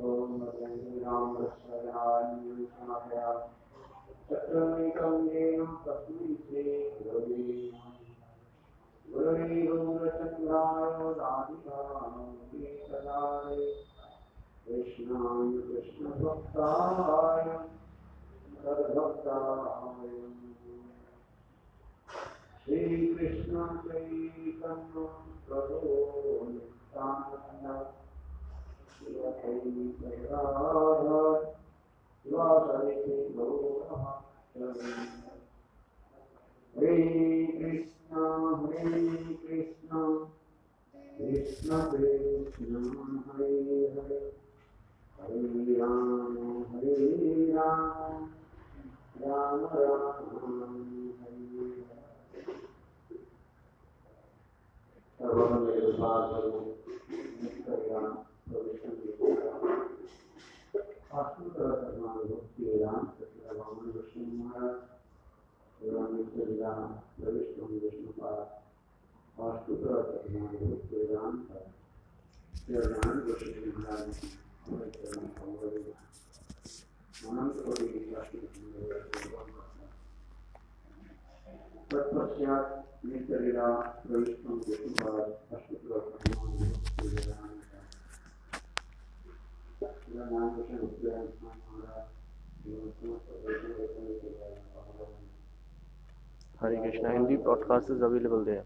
Hare Krishna. Hindi podcast is available there.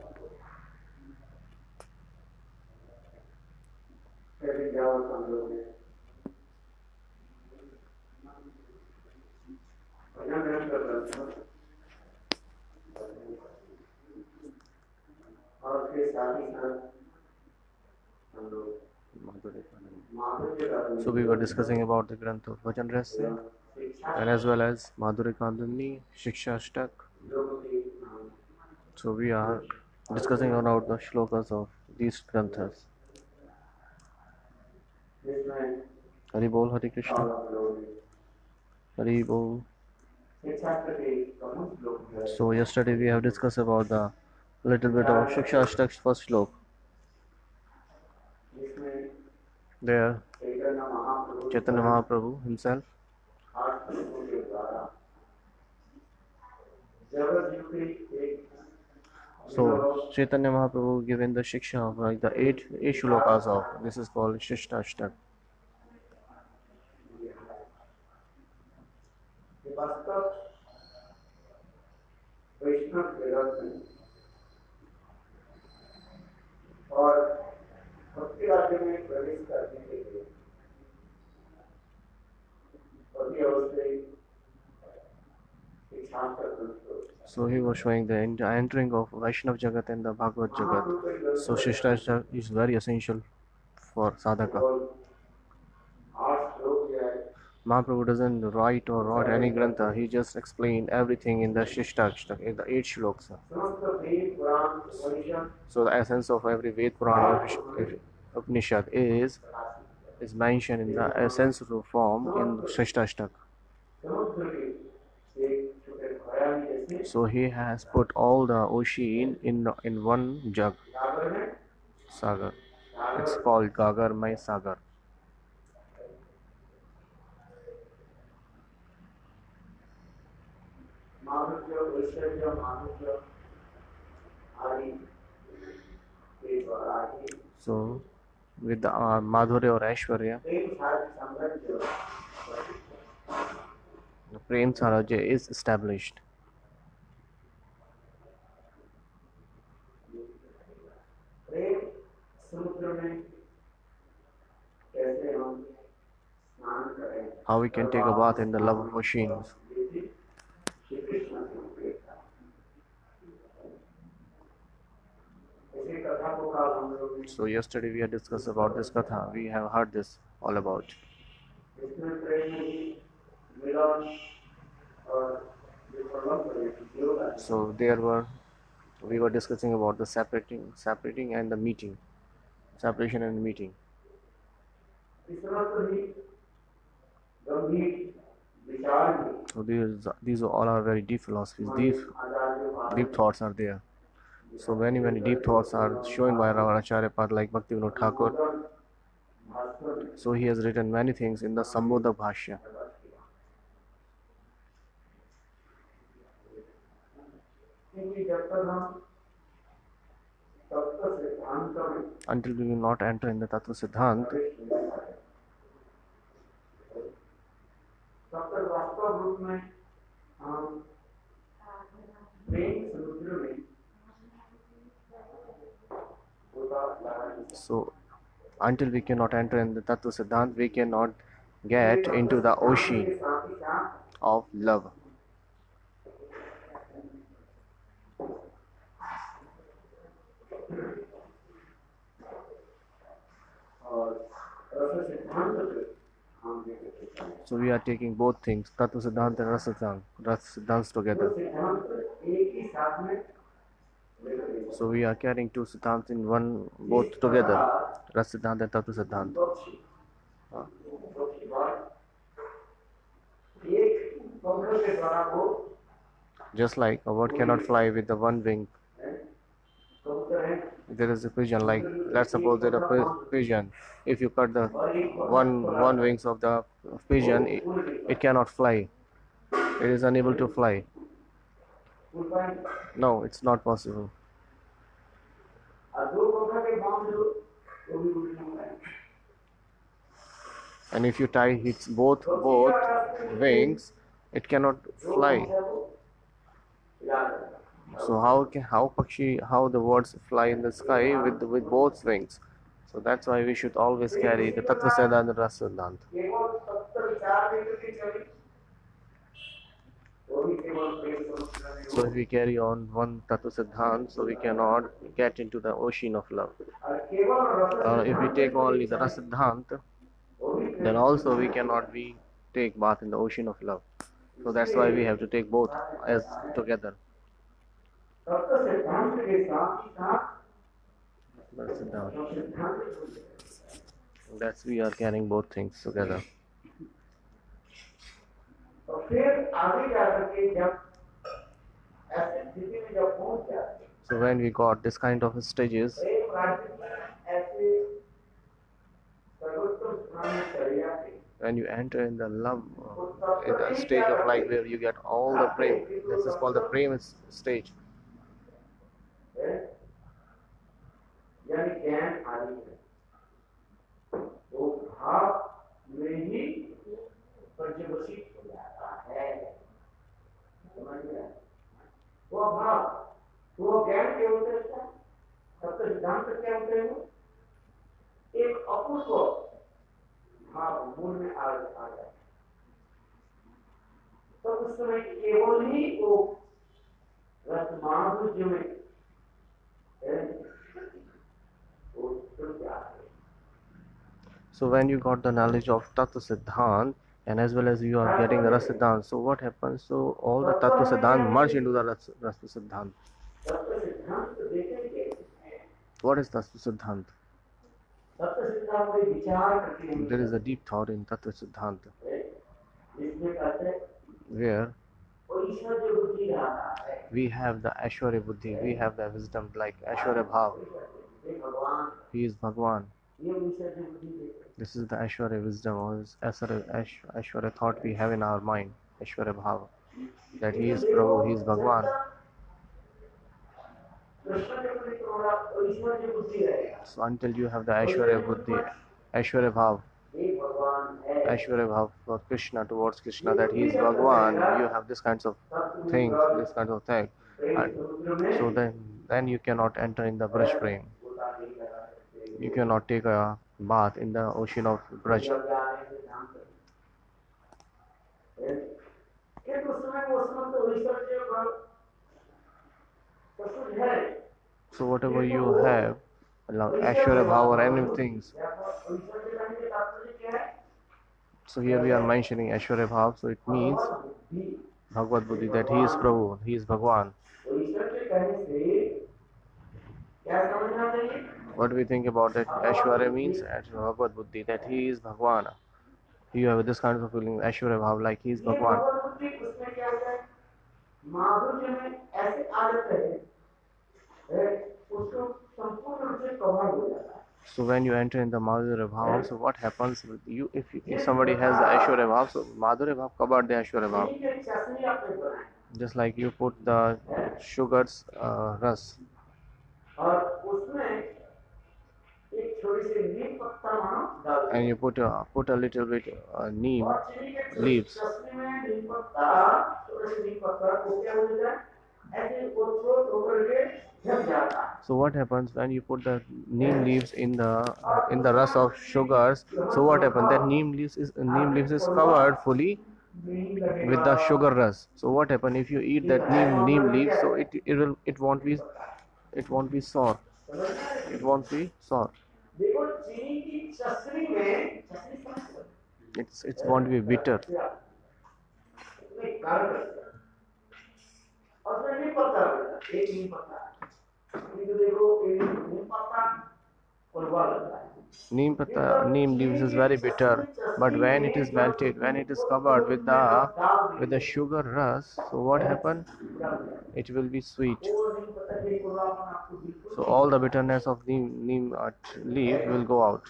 So we were discussing about the Granth of Bhajan Rahasya and as well as Madhurya Kandani, Shiksha Ashtak. So we are discussing about the shlokas of these granthas. Hari Bol, Hare Krishna. Hari Bol. So yesterday we have discussed about the little bit of Shiksha Ashtak's first shlok. There, Chaitanya Mahaprabhu himself so Chaitanya Mahaprabhu given the Shiksha of like the eight shlokas of this is called Shishta Ashtak. So he was showing the entering of Vaishnav Jagat and the Bhagavad Jagat. So Shishta Ashtak is very essential for sadhaka. Mahaprabhu doesn't write any grantha, he just explained everything in the Shishta Ashtak, in the 8 shlokas. So the essence of every Ved Purana or Upanishad is mentioned in the essence form in Shishta Ashtak. So he has put all the ocean in one jug, sagar. It's called Gagarmay Sagar. So with the Madhurya or Aishwarya, the Prem Sarajya is established. How we can take a bath in the love of oceans. So yesterday we had discussed about this katha. We have heard this all about. So we were discussing about the separating and the meeting, separation and meeting. So these all are very deep philosophies. Deep thoughts are there. So many deep thoughts are shown by our Acharya Pad like Bhaktivinoda Thakur. So he has written many things in the Sambodha Bhashya. Until we will not enter in the Tattva Siddhant, so until we cannot enter in the Tattva Siddhant, we cannot get into the ocean of love. So we are taking both things, Tattva Siddhant and Rasa Siddhants together. So we are carrying two Siddhants in one, both together, Rasa Siddhant and Tattva Siddhant. Just like a bird cannot fly with the one wing. There is a pigeon, like let's suppose that a pigeon, if you cut the one wings of the pigeon, it cannot fly. It is unable to fly. No, it's not possible. And if you tie its both wings, it cannot fly. So how the birds fly in the sky with both wings? So that's why we should always carry the Tattva Siddhant and Rasa Siddhant. So if we carry on one Tattva Siddhant, so we cannot get into the ocean of love. If we take only the Rasa Siddhant, then also we cannot take bath in the ocean of love. So that's why we have to take both as together. That's we are carrying both things together. So when we got this kind of stages, when you enter in the love, in the stage of life where you get all the prem, this is called the prem stage. So when you got the knowledge of Tattva Siddhant, and as well as you are getting the Rasa Siddhant, so what happens? So all the Tattva Siddhant merge into the Rasa Siddhant. What is Tattva Siddhant? There is a deep thought in Tattva Siddhant, where we have the Aishwarya Buddhi, we have the wisdom like Aishwarya Bhav. He is Bhagwan. This is the Aishwarya wisdom, or Aishwarya thought we have in our mind, Aishwarya Bhav, that he is Prabhu, he is Bhagwan. So until you have the Aishwarya Buddhi, Aishwarya Bhav, for Krishna, towards Krishna, that he is Bhagwan, you have this kinds of things, this kind of thing. And so then you cannot enter in the Braj Prem. You cannot take a bath in the ocean of Braj. So whatever you have, like Aishwarya Bhav or anything. So here we are mentioning Aishwarya Bhav, so it means Bhagavad Buddhi, that he is Prabhu, he is Bhagwan. What do we think about that? Aishwarya means Bhagavad Buddhi, that he is Bhagwan. You have this kind of feeling, Aishwarya Bhav, like he is Bhagwan. So when you enter in the Madhurya Bhav, so what happens with you if somebody has the Aishwarya Bhav, so Madhurya Bhav covered the Aishwarya Bhav. Just like you put the sugar's ras. And you put a little bit neem leaves. So what happens when you put the neem leaves in the rus of sugars? So what happens? That neem leaves is covered fully with the sugar rus. So what happens if you eat that neem leaves? So it won't be sour. It won't be sour. It won't be bitter. Neem leaves is very bitter, but when it is melted, when it is covered with the sugar rus, so what happens? It will be sweet. So all the bitterness of neem leaf will go out.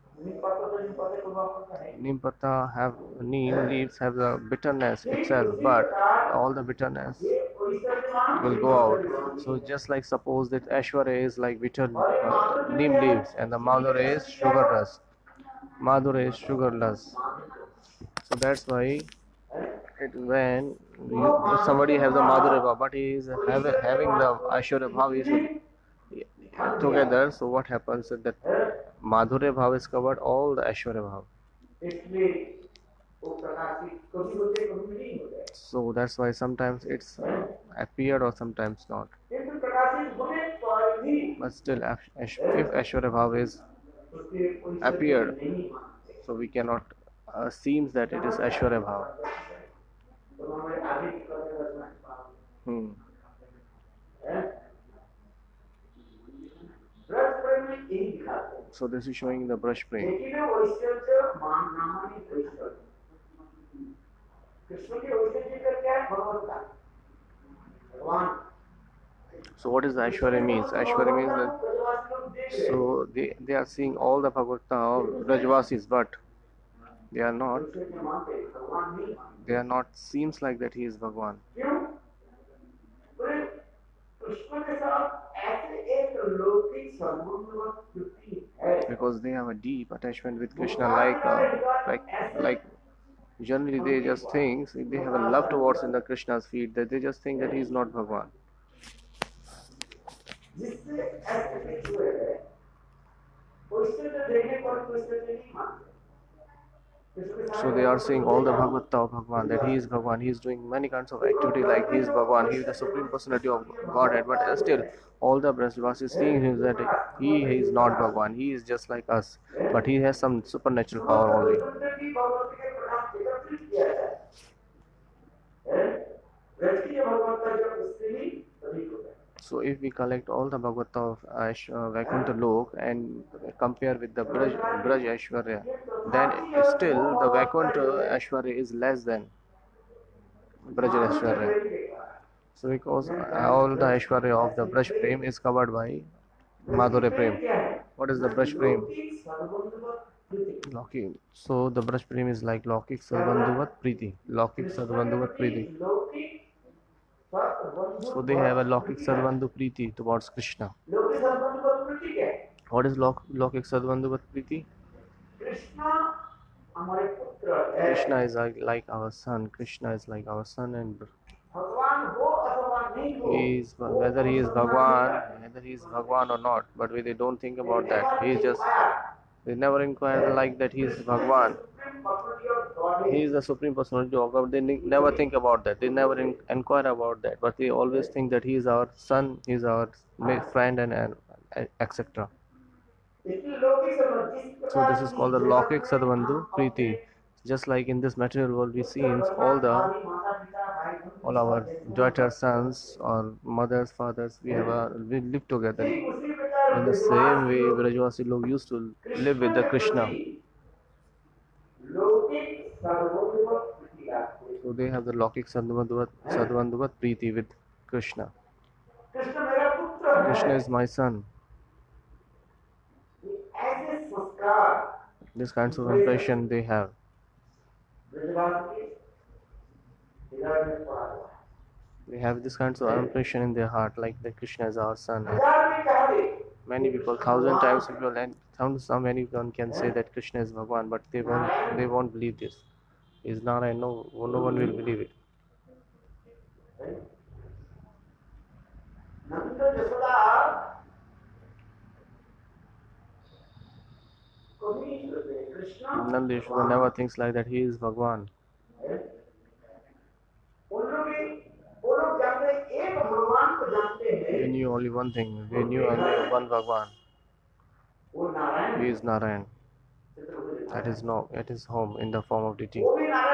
Neem leaves have the bitterness itself, but all the bitterness will go out. So just like suppose that Aishwarya is like bitter neem leaves and the Madhurya is sugar rus. Madhurya is sugar rus. So that's why when if somebody has the Madhurya Bhav but he is having the Aishwarya Bhav together, so what happens is that Madhurya Bhav is covered all the Aishwarya Bhav. So that's why sometimes it's appeared or sometimes not. But still, if Aishwarya Bhav is appeared, so we cannot seems that it is Aishwarya Bhav. So this is showing the brush prem. So what is the Aishwarya means? Aishwarya means that so they are seeing all the Bhagavata of Brajvasis, but they are not seems like that he is Bhagwan. Because they have a deep attachment with Krishna, like generally they just think they have a love towards in the Krishna's feet that they just think that he is not Bhagwan. So they are saying all the Bhagavata of Bhagwan, that he is Bhagwan, he is doing many kinds of activity like he is Bhagwan, he is the Supreme Personality of Godhead, but still all the Brajvasis seeing him that he is not Bhagwan, he is just like us, but he has some supernatural power only. So if we collect all the Bhagavata of Vaikuntha Lok and compare with the Braj Aishwarya, then still the Vaikuntha Aishwarya is less than Braj Aishwarya. So because all the Aishwarya of the Braj Prem is covered by Madhurya Prem. What is the Braj Prem? Lokik. So the Braj Prem is like Lokik Sadbandhuvat Preeti. Lokik Sadbandhuvat Preeti. So they have a Lokik Sadbandhu Preeti towards Krishna. What is Lokik Sadbandhuvat Preeti? Krishna is like our son. Krishna is like our son, and whether he is Bhagwan or not, but they don't think about that. They never inquire like that he is Bhagwan. He is the Supreme Personality of God. They never think about that. They never inquire about that. But they always think that he is our son, he is our friend, and etc. So this is called the Lokik Sadbandhu Preeti. Just like in this material world, we see all our daughters, sons, or mothers, fathers, we live together. In the same way, Brajvasi Log used to live with the Krishna. So they have the Lokik Sadbandhuvat Preeti with Krishna. Krishna is my son. This kinds of impression they have. They have this kinds of impression in their heart, like that Krishna is our son. Many people, thousand times people, and so many people can say that Krishna is Bhagwan, but they won't believe this. Is Narayan? No one will believe it. Nanda Yashoda never thinks like that. He is Bhagwan. They knew only one thing. They knew only one Bhagwan. He is Narayan. That is home in the form of deity.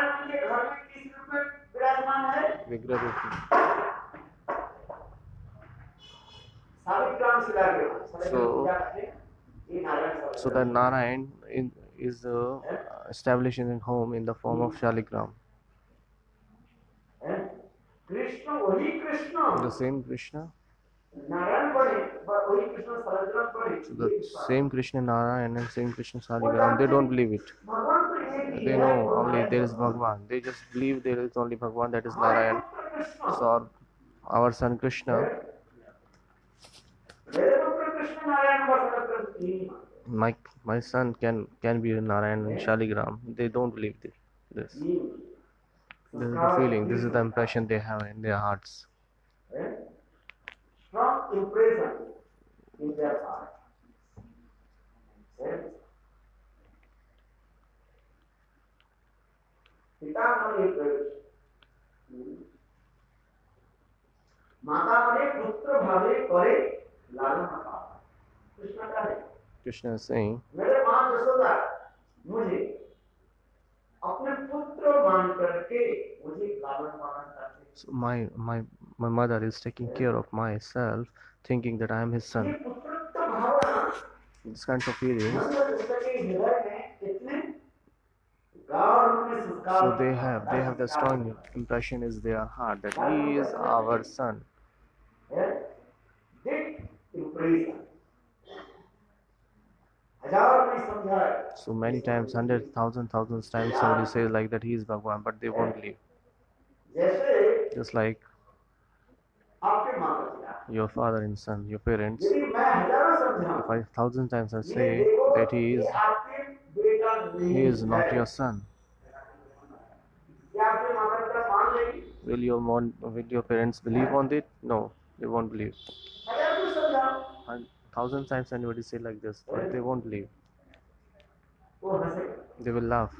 So that Narayan is established in home in the form of Shaligram. The same Krishna. So the same Krishna Narayan and same Krishna Shaligram, they don't believe it. They know only there is Bhagwan. They just believe there is only Bhagwan, that is Narayan. So our son Krishna, my son can be Narayan and Shaligram. They don't believe this. This is the feeling. This is the impression they have in their hearts. Strong impression in their heart. Krishna is saying, so my mother is taking care of myself, thinking that I am his son. This kind of feelings. So they have the strong impression in their heart that he is our son. So many times, hundreds, thousands times somebody says like that he is Bhagwan, but they won't believe. Just like your father and son, your parents. If 1,000 times I say that he is not your son, will your parents believe on it? No, they won't believe. 1,000 times anybody say like this, but they won't believe. They will laugh.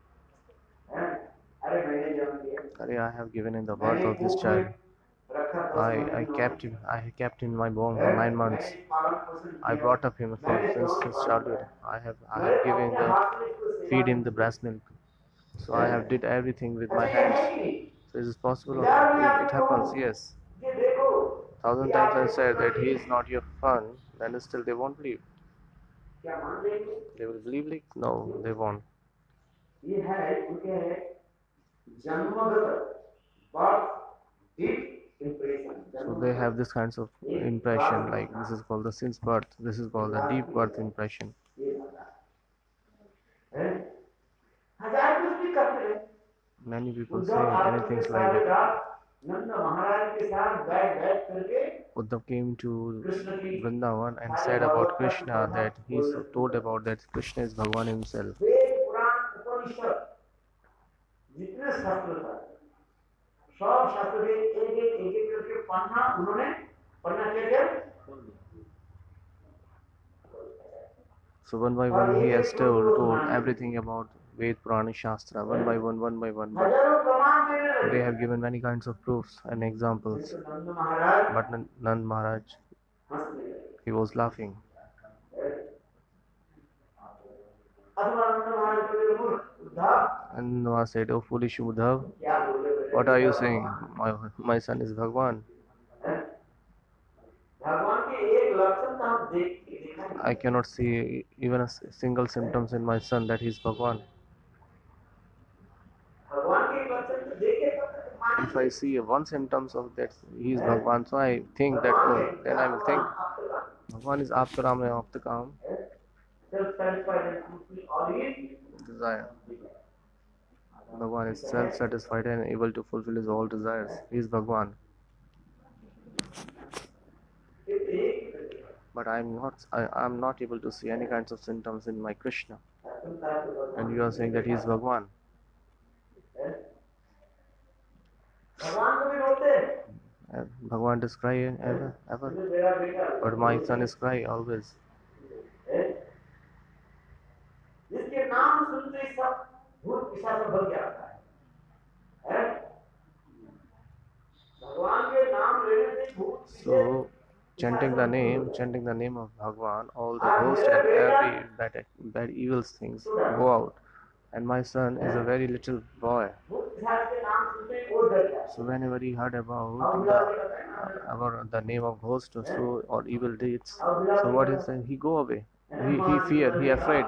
I have given in the birth of this child. I kept him in my womb for 9 months. I brought up him since his childhood. I have feed him the breast milk. So I have did everything with my hands. So is it possible? It happens, yes. 1,000 times I said that he is not your son, then still they won't believe. They will believe like, no, they won't. So they have this kinds of impression, like this is called the since birth, this is called the deep birth impression. Many people say anything like that. Uddhav came to Vrindavan and said about Krishna that he told about that Krishna is Bhagwan himself. So one by one he has told everything about Ved, Purana, Shastra, one by one. But they have given many kinds of proofs and examples. But Nand Maharaj, he was laughing. And Maharaj said, "Oh foolish Uddhav, what are you saying? My son is Bhagwan. I cannot see even a single symptoms in my son that he is Bhagwan. If I see one symptoms of that he is Bhagwan, so I think that then I will think Bhagwan is Aptaram and Aptakam. desire. Bhagwan is self-satisfied and able to fulfill his all desires. He is Bhagwan. But I'm not able to see any kinds of symptoms in my Krishna. And you are saying that he is Bhagwan. Bhagwan does cry ever. But my son is cry always. So, chanting the name of Bhagwan, all the ghosts and every bad evil things go out. And my son is a very little boy. So whenever he heard about the name of ghosts or evil deeds, so what is that? He go away. He fear. He afraid.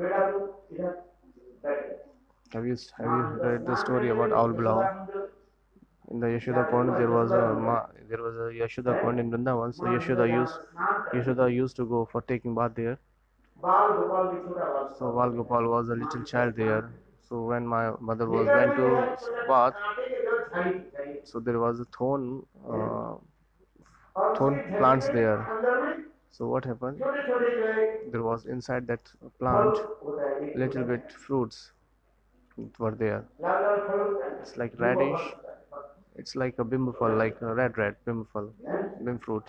Have you read the story about Owl Blau? In the Yashoda Pond, there was a Yashoda Pond in Vrindavan. So Yashoda used to go for taking bath there. So Val Gopal was a little child there. So when my mother went to bath, so there was a thorn plants there. So what happened? There was inside that plant little bit fruits were there. It's like radish. It's like a bimful, like a red bimful, bim fruit.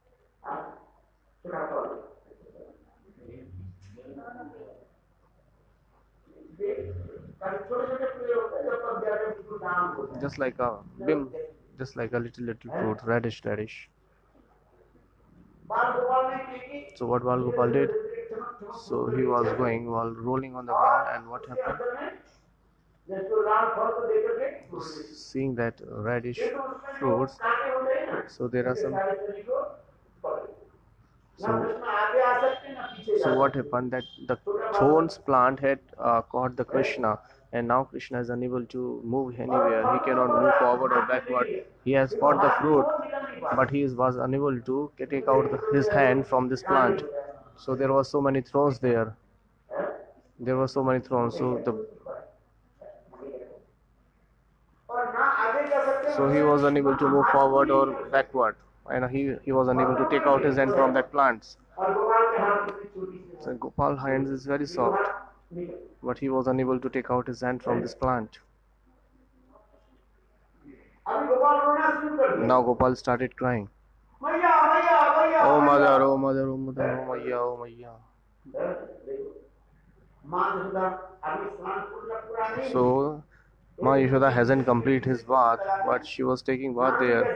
Just like a bim, just like a little fruit, radish. So what Val Gopal did? So he was going while rolling on the ground, and what happened? Seeing that radish fruits, so there are some. So what happened? That the thorns plant had caught the Krishna, and now Krishna is unable to move anywhere. He cannot move forward or backward. He has caught the fruit, but he was unable to take out his hand from this plant. So there were so many thorns there. So he was unable to move forward or backward, and he was unable to take out his hand from that plant. So Gopal's hands is very soft, but he was unable to take out his hand from this plant. Now Gopal started crying. Oh mother, oh mother, oh mother, oh Maya, oh Maya. So Ma Yashoda hasn't completed his bath, but she was taking bath there.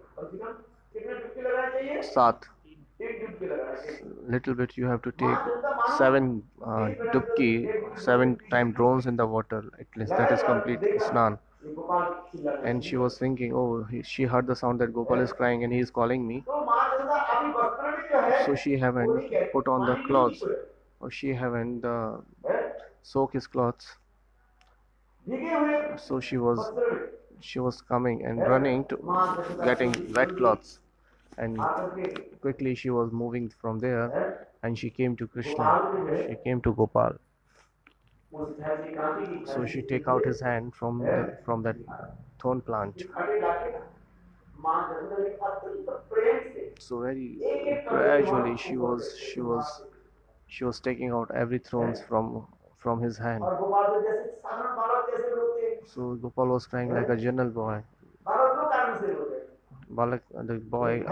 Sat. Little bit you have to take 7 dubki, 7 times drones in the water. At least that is complete snan. And she was thinking, oh, she heard the sound that Gopal is crying and he is calling me. So she haven't put on the clothes, or she haven't soaked his clothes. So she was coming and running to getting wet clothes, and quickly she was moving from there, and she came to Krishna. She came to Gopal. So she take out his hand from that thorn plant. So very gradually she was taking out every thorns from his hand. So Gopal was crying like a general boy. Balak, the boy,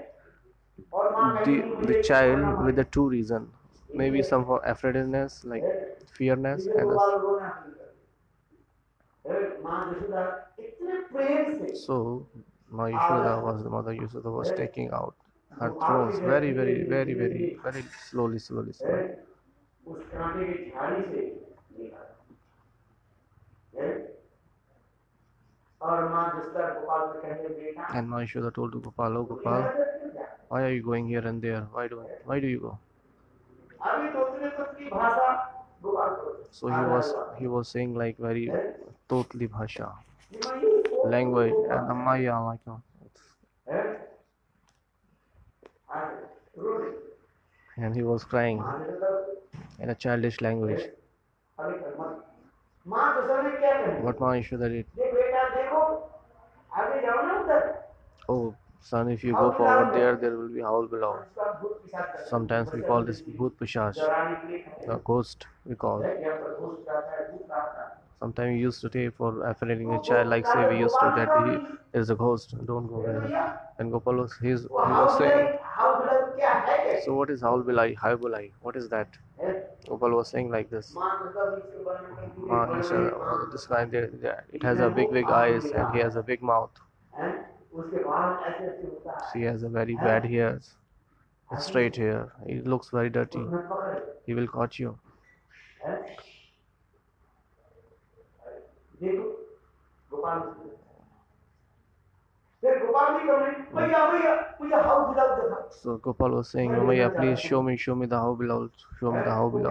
the child with the 2 reasons. Maybe some for afraidness, like fearness, and so my Yashoda was the mother. Yashoda was taking out her thrones very slowly. And my Yashoda told to Gopal, oh Gopal, why are you going here and there? Why do you go? So he was saying like very totally bhasha, language, and Maya, like and he was crying. in a childish language. What Ma Yashoda did? Oh, son, if you go forward there, there will be howl below. Sometimes we call this Bhoot Pishash, the ghost we call. Sometimes we used to take for affiliating a child, like say we used to that there's a ghost, don't go there. And Gopal was he was saying, so what is howl bilai, how bilai? What is that? Gopal was saying like this. This guy, it has a big eyes and he has a big mouth. She has a very bad hairs, straight hair. He looks very dirty. He will catch you. So Gopal was saying, Ramaiya, please show me the how below, show me the how below.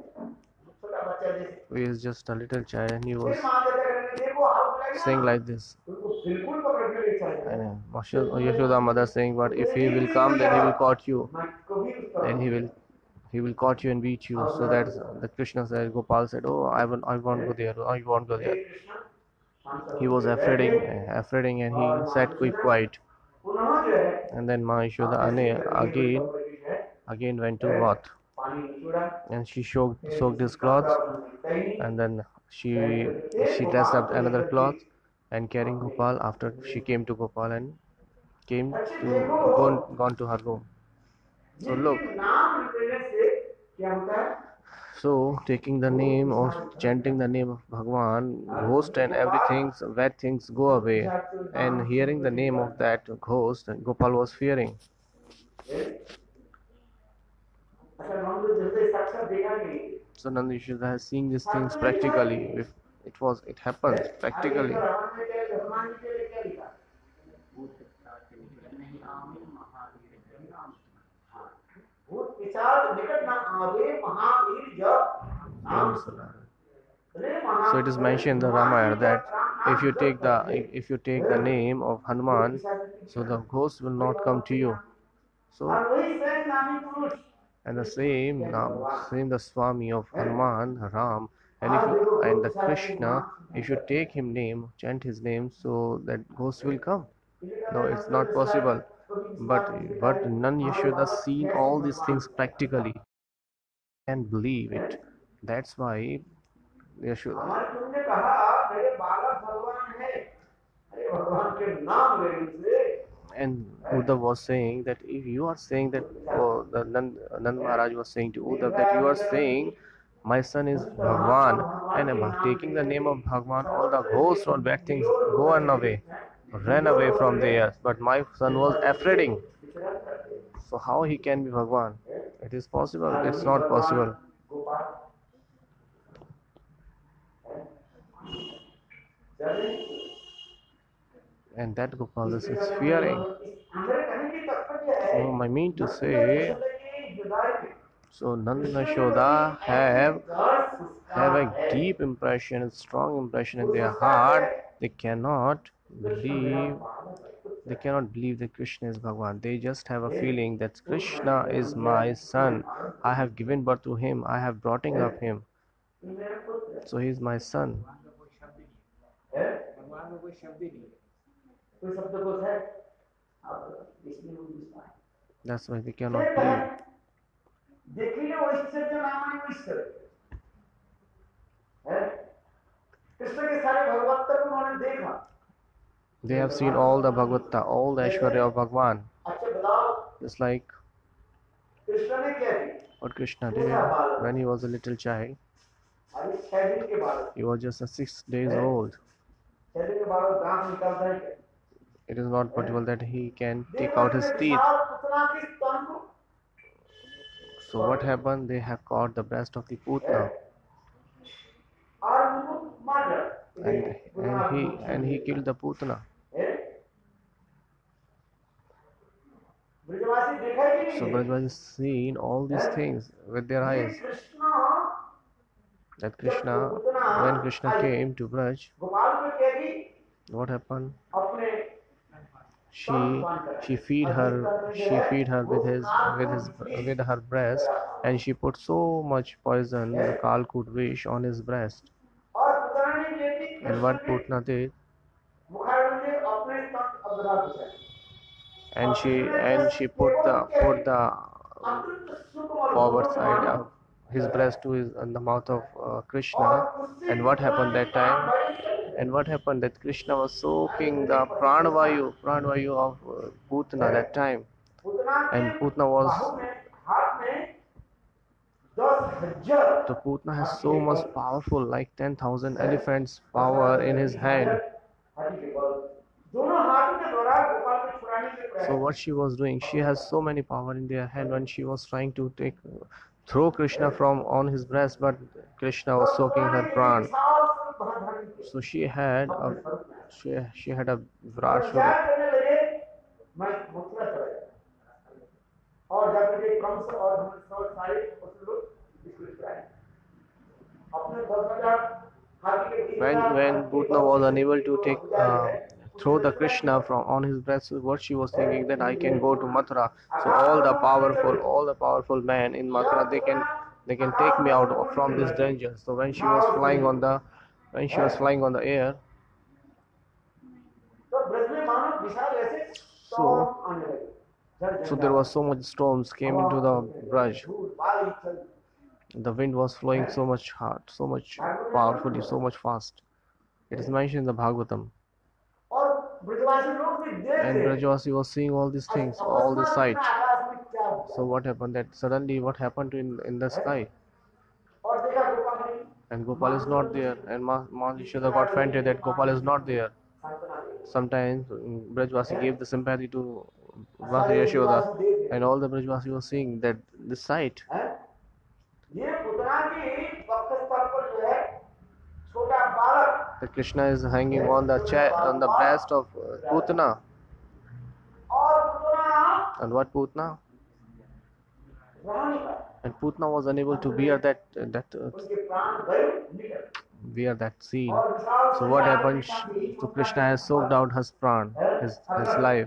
He is just a little child and he was saying like this. And Yashoda mother saying, but if he will come, then he will catch you. Then he will catch you and beat you. So that the Krishna said, Gopal said, oh, I won't go there. I won't go there. He was afraiding, and he sat quiet. And then Ma Yashoda again went to bath, and she soaked his clothes, and then she dressed up another cloth and carrying Gopal. After she came to Gopal and gone to her room. So look. So taking the name or chanting the name of Bhagwan, ghost and everything, bad things go away. And hearing the name of that ghost, Gopal was fearing. So Nanda Yashoda has seen these things practically. It happens practically. So it is mentioned in the Ramayana that if you take the name of Hanuman, so the ghost will not come to you. So and the same the Swami of Hanuman, Ram, and the Krishna, if you take him name, chant his name, so that ghost will come. No, it's not possible. But Nanda Yashoda seen all these things practically and believe it. That's why Yashoda. And Uddhav was saying that if you are saying that, the Nand Maharaj was saying to Uddhav that you are saying my son is Bhagwan, and by taking the name of Bhagwan, all the ghosts or bad things ran away from there. But my son was afraiding. So how he can be Bhagwan? It is possible. It's not possible. And that Gopal is fearing. I mean to say, so Nanda Yashoda have a deep impression, a strong impression in their heart. They cannot believe that Krishna is Bhagwan. They just have a feeling that Krishna is my son. I have given birth to him. I have brought up him. So he is my son. That's why they cannot believe. They have seen all the Bhagavata, all the Aishwarya of Bhagwan. Just like what Krishna did when he was a little child. He was just 6 days old. It is not possible that he can take out his teeth. So what happened? They have caught the breast of the Putna. And he killed the Putna. So Brajvasi seen all these things with their eyes. That when Krishna came to Braj, what happened? She feed her with her breast, and she put so much poison the Kal could wish on his breast. And what Putna did, and she put the forward side of his breast to his on the mouth of Krishna. And what happened that time? And what happened that Krishna was soaking the pranavayu of Putna that time, and Putna was. The Putna has so much powerful, like 10,000 elephants power in his hand. So what she was doing, she has so many power in their hand when she was trying to throw Krishna from on his breast, but Krishna was soaking her pran. So she had a Virat Swarup. When Putna was unable to throw the Krishna from on his breast, what she was thinking, that I can go to Mathura. So all the powerful men in Mathura, they can take me out from this danger. So when she was flying on the air, so there was so much storms came into the Braj. The wind was flowing so much hard, so much powerfully, so much fast. It is mentioned in the Bhagavatam. And Brajvasi was seeing all these things, all the sight. So what happened? That suddenly what happened in the sky? And Gopal is not there. And Ma Yashoda got fainted that Gopal is not there. Sometimes Brajvasi gave the sympathy to Mata Yashoda, and all the Brajvasi was seeing that the sight. That Krishna is hanging on the breast of Putna. And what Putna? And Putna was unable to bear that scene. So what happened? So Krishna has soaked out his pran, his life.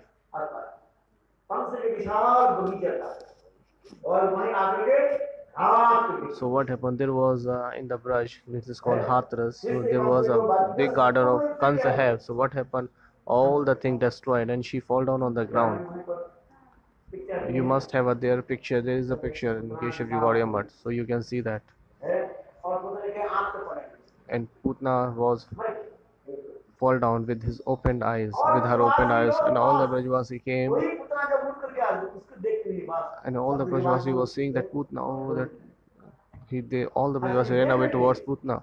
So what happened? There was in the Braj, which is called Hathras. So there was a big garden of Kansa have. So what happened? All the thing destroyed, and she fall down on the ground. You must have their picture. There is a picture in Keshav Gauriya Math, so you can see that. And Putna was fall down with her opened eyes, and all the Brajvasi came, and all the Brajvasi was seeing that Putna. Oh, that all the Brajvasi ran away towards Putna.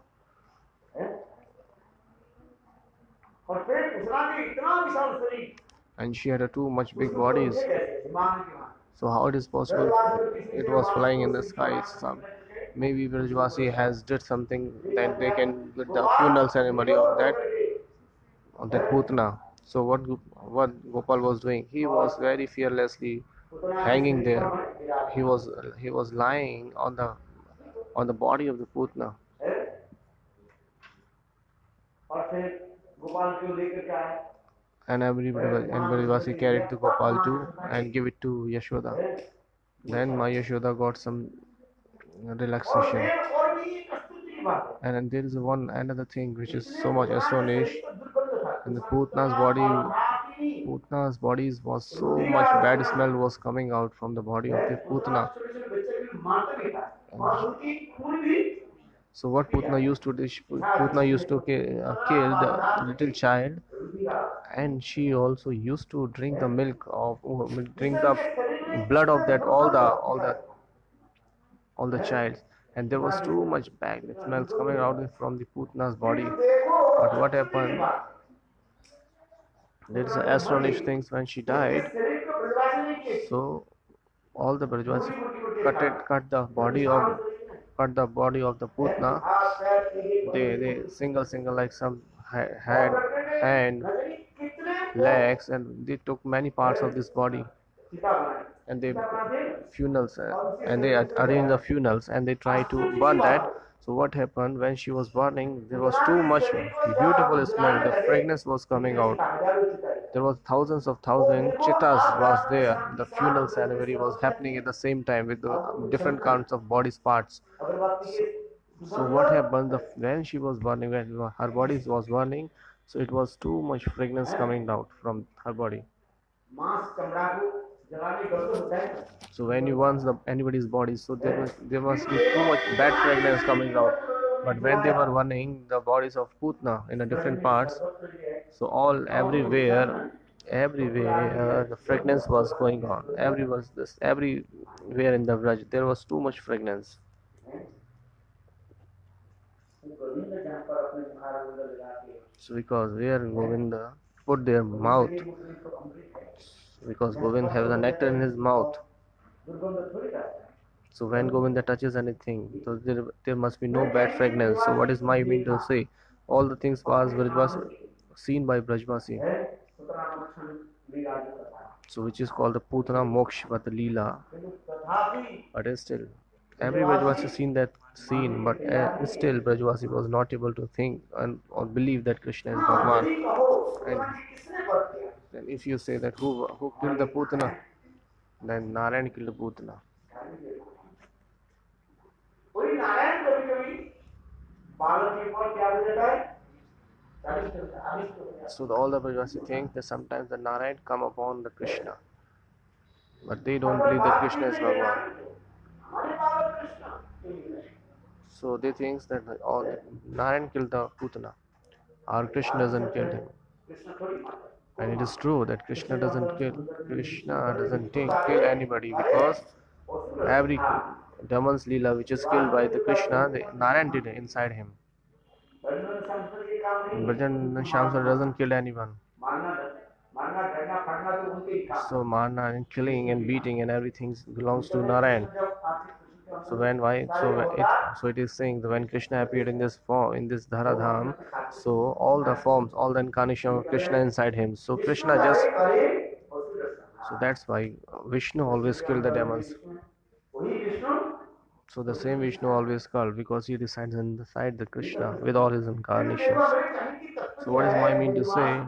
And she had too much big bodies. So how it is possible? It was flying in the sky. Maybe Brajvasi has did something that they can with the funeral ceremony of that Putna. So what Gopal was doing? He was very fearlessly hanging there. He was lying on the body of the Putna. And Brajvasi carried the Gopal too and give it to Yashoda. Then my Yashoda got some relaxation. And there is another thing which is so much astonished. And the Putna's body was so much bad smell was coming out from the body of the Putna. So what Putna used to do? Putna used to kill the little child, and she also used to drink the drink the blood of that all the child. And there was too much bad smells coming out from the Putna's body. But what happened? There is astonishing things when she died. So all the Brajvasi cut the body of the Putna. They single like some head, hand, legs, and they took many parts of this body, and they arranged the funerals, and they tried to burn that. So what happened when she was burning? There was too much beautiful smell. The fragrance was coming out. there was thousands chittas was there. The funeral ceremony was happening at the same time with the different kinds of body parts. So what happened? When she was burning, when her body was burning, so it was too much fragrance coming out from her body. So when you burn anybody's body, so there must be too much bad fragrance coming out. But when they were burning the bodies of Putna in the different parts, so everywhere the fragrance was going on. Everywhere in the village there was too much fragrance. So because where Govinda put their mouth, because Govinda has the nectar in his mouth. So when Govinda touches anything, so there must be no bad fragrance. So what is my mean to say? All the things was seen by Brajvasi. So which is called the Putana Moksha Leela. But still, every Brajvasi seen that scene, but still Brajvasi was not able to think or believe that Krishna is Bhagwan. And then if you say that who killed the Putana, then Narayan killed the Putana. So all the Brajvasi think that sometimes the Narayan come upon the Krishna, but they don't believe that Krishna is Bhagwan. So they think that all Narayan killed the Putana, or Krishna doesn't kill him. And it is true that Krishna doesn't kill anybody, because every Daman's Leela which is killed by the Krishna, Narayan did it inside him. Bhajan Shamsar doesn't kill anyone. So Marna and killing and beating and everything belongs to Narayan. So it is saying that when Krishna appeared in this form, in this Dharadham, so all the forms, all the incarnation of Krishna inside him. So that's why Vishnu always killed the demons. So the same Vishnu always called, because he resides inside the Krishna with all his incarnations. So what is my mean to say?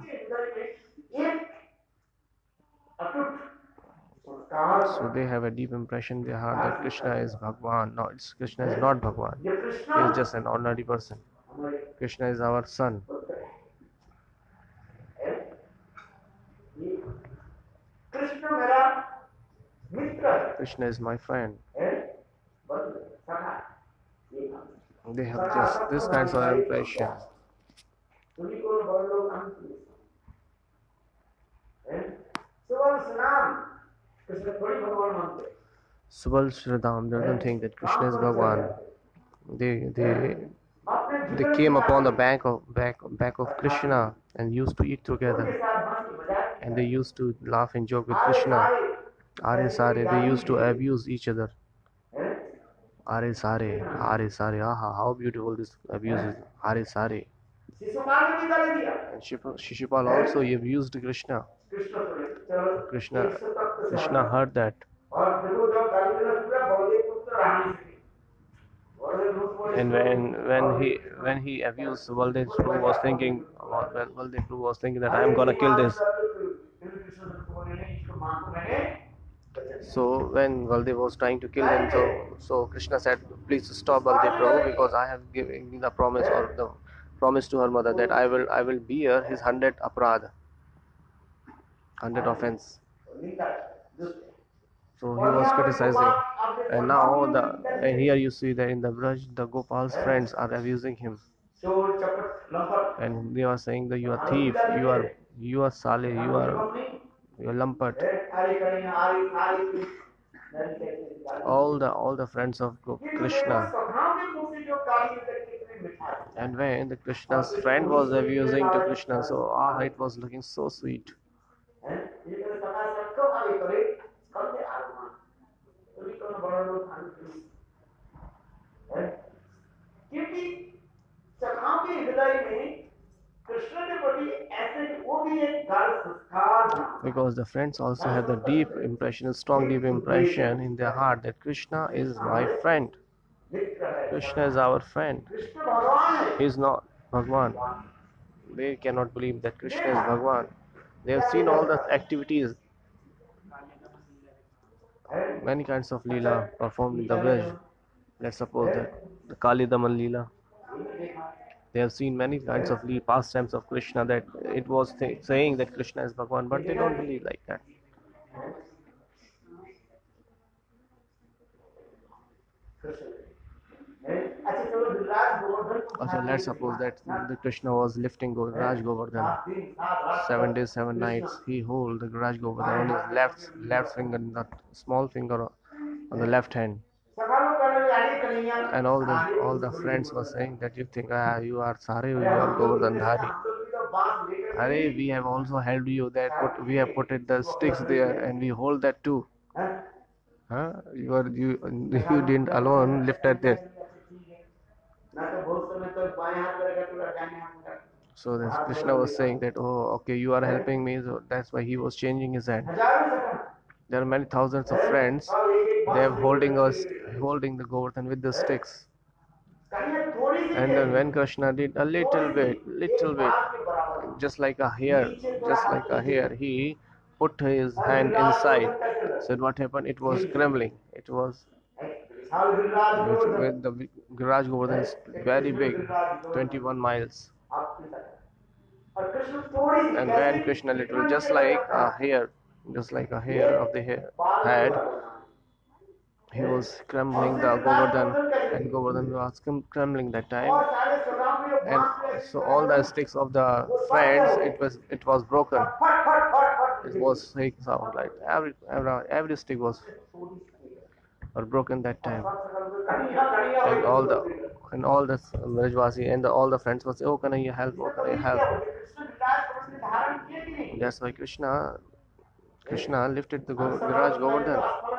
So they have a deep impression in their heart that Krishna is Bhagwan. No, Krishna is not Bhagwan. He is just an ordinary person. Krishna is our son. Krishna is my friend. They have just this kind of impression. Subal Shradam doesn't think that Krishna is Bhagwan. They came upon the back of Krishna and used to eat together, and they used to laugh and joke with Krishna. Are Sare, they used to abuse each other. Are Sare, aha, how beautiful this abuse is. Are Sare. And Shishupal also abused Krishna. Krishna heard that. And when he abused Baldev Prabhu was thinking that I am gonna kill this. So when Baldev was trying to kill him, so Krishna said, please stop Baldev Prabhu, because I have given the promise to her mother that I will bear his 100 aparadh, 100 offense. So he was criticizing, and now and here you see that in the Braj, the Gopal's friends are abusing him, and they are saying that you are thief, you are Saleh, you are Lampat. All the friends of Krishna. And when the Krishna's friend was abusing to Krishna, so it was looking so sweet. Because the friends also have the strong deep impression in their heart that Krishna is my friend. Krishna is our friend. He is not Bhagwan. They cannot believe that Krishna is Bhagwan. They have seen all the activities, many kinds of Leela performed in the Braj. Let's suppose that the Kali Daman Leela. They have seen many kinds of pastimes of Krishna that it was saying that Krishna is Bhagwan, but they don't believe like that. Also, let's suppose that the Krishna was lifting Raj Govardhan 7 days, 7 nights. He hold the Raj Govardhan on his left finger, not small finger on the left hand. And all the friends were saying that you think you are sorry, you are Govardhan Dhari. Arey, we have also helped you that we have put it the sticks there and we hold that too. Huh? You didn't alone lift at this. So this Krishna was saying that, oh, okay, you are helping me, so that's why he was changing his hand. There are many thousands of friends. They are holding the Govardhan with the sticks. And then when Krishna did a little bit, just like a hair, he put his hand inside. So what happened? It was crumbling. It was with the Raj Govardhan is very big, 21 miles. And when Krishna literally just like a hair of the head, he was crumbling the Govardhan, and Govardhan was crumbling that time. And so all the sticks of the friends, it was broken. It was making sound like every stick was broken that time. And all the Brajvasi and all the friends was, oh, can I help? Oh, can I help? That's why Krishna lifted the Raj Govardhan.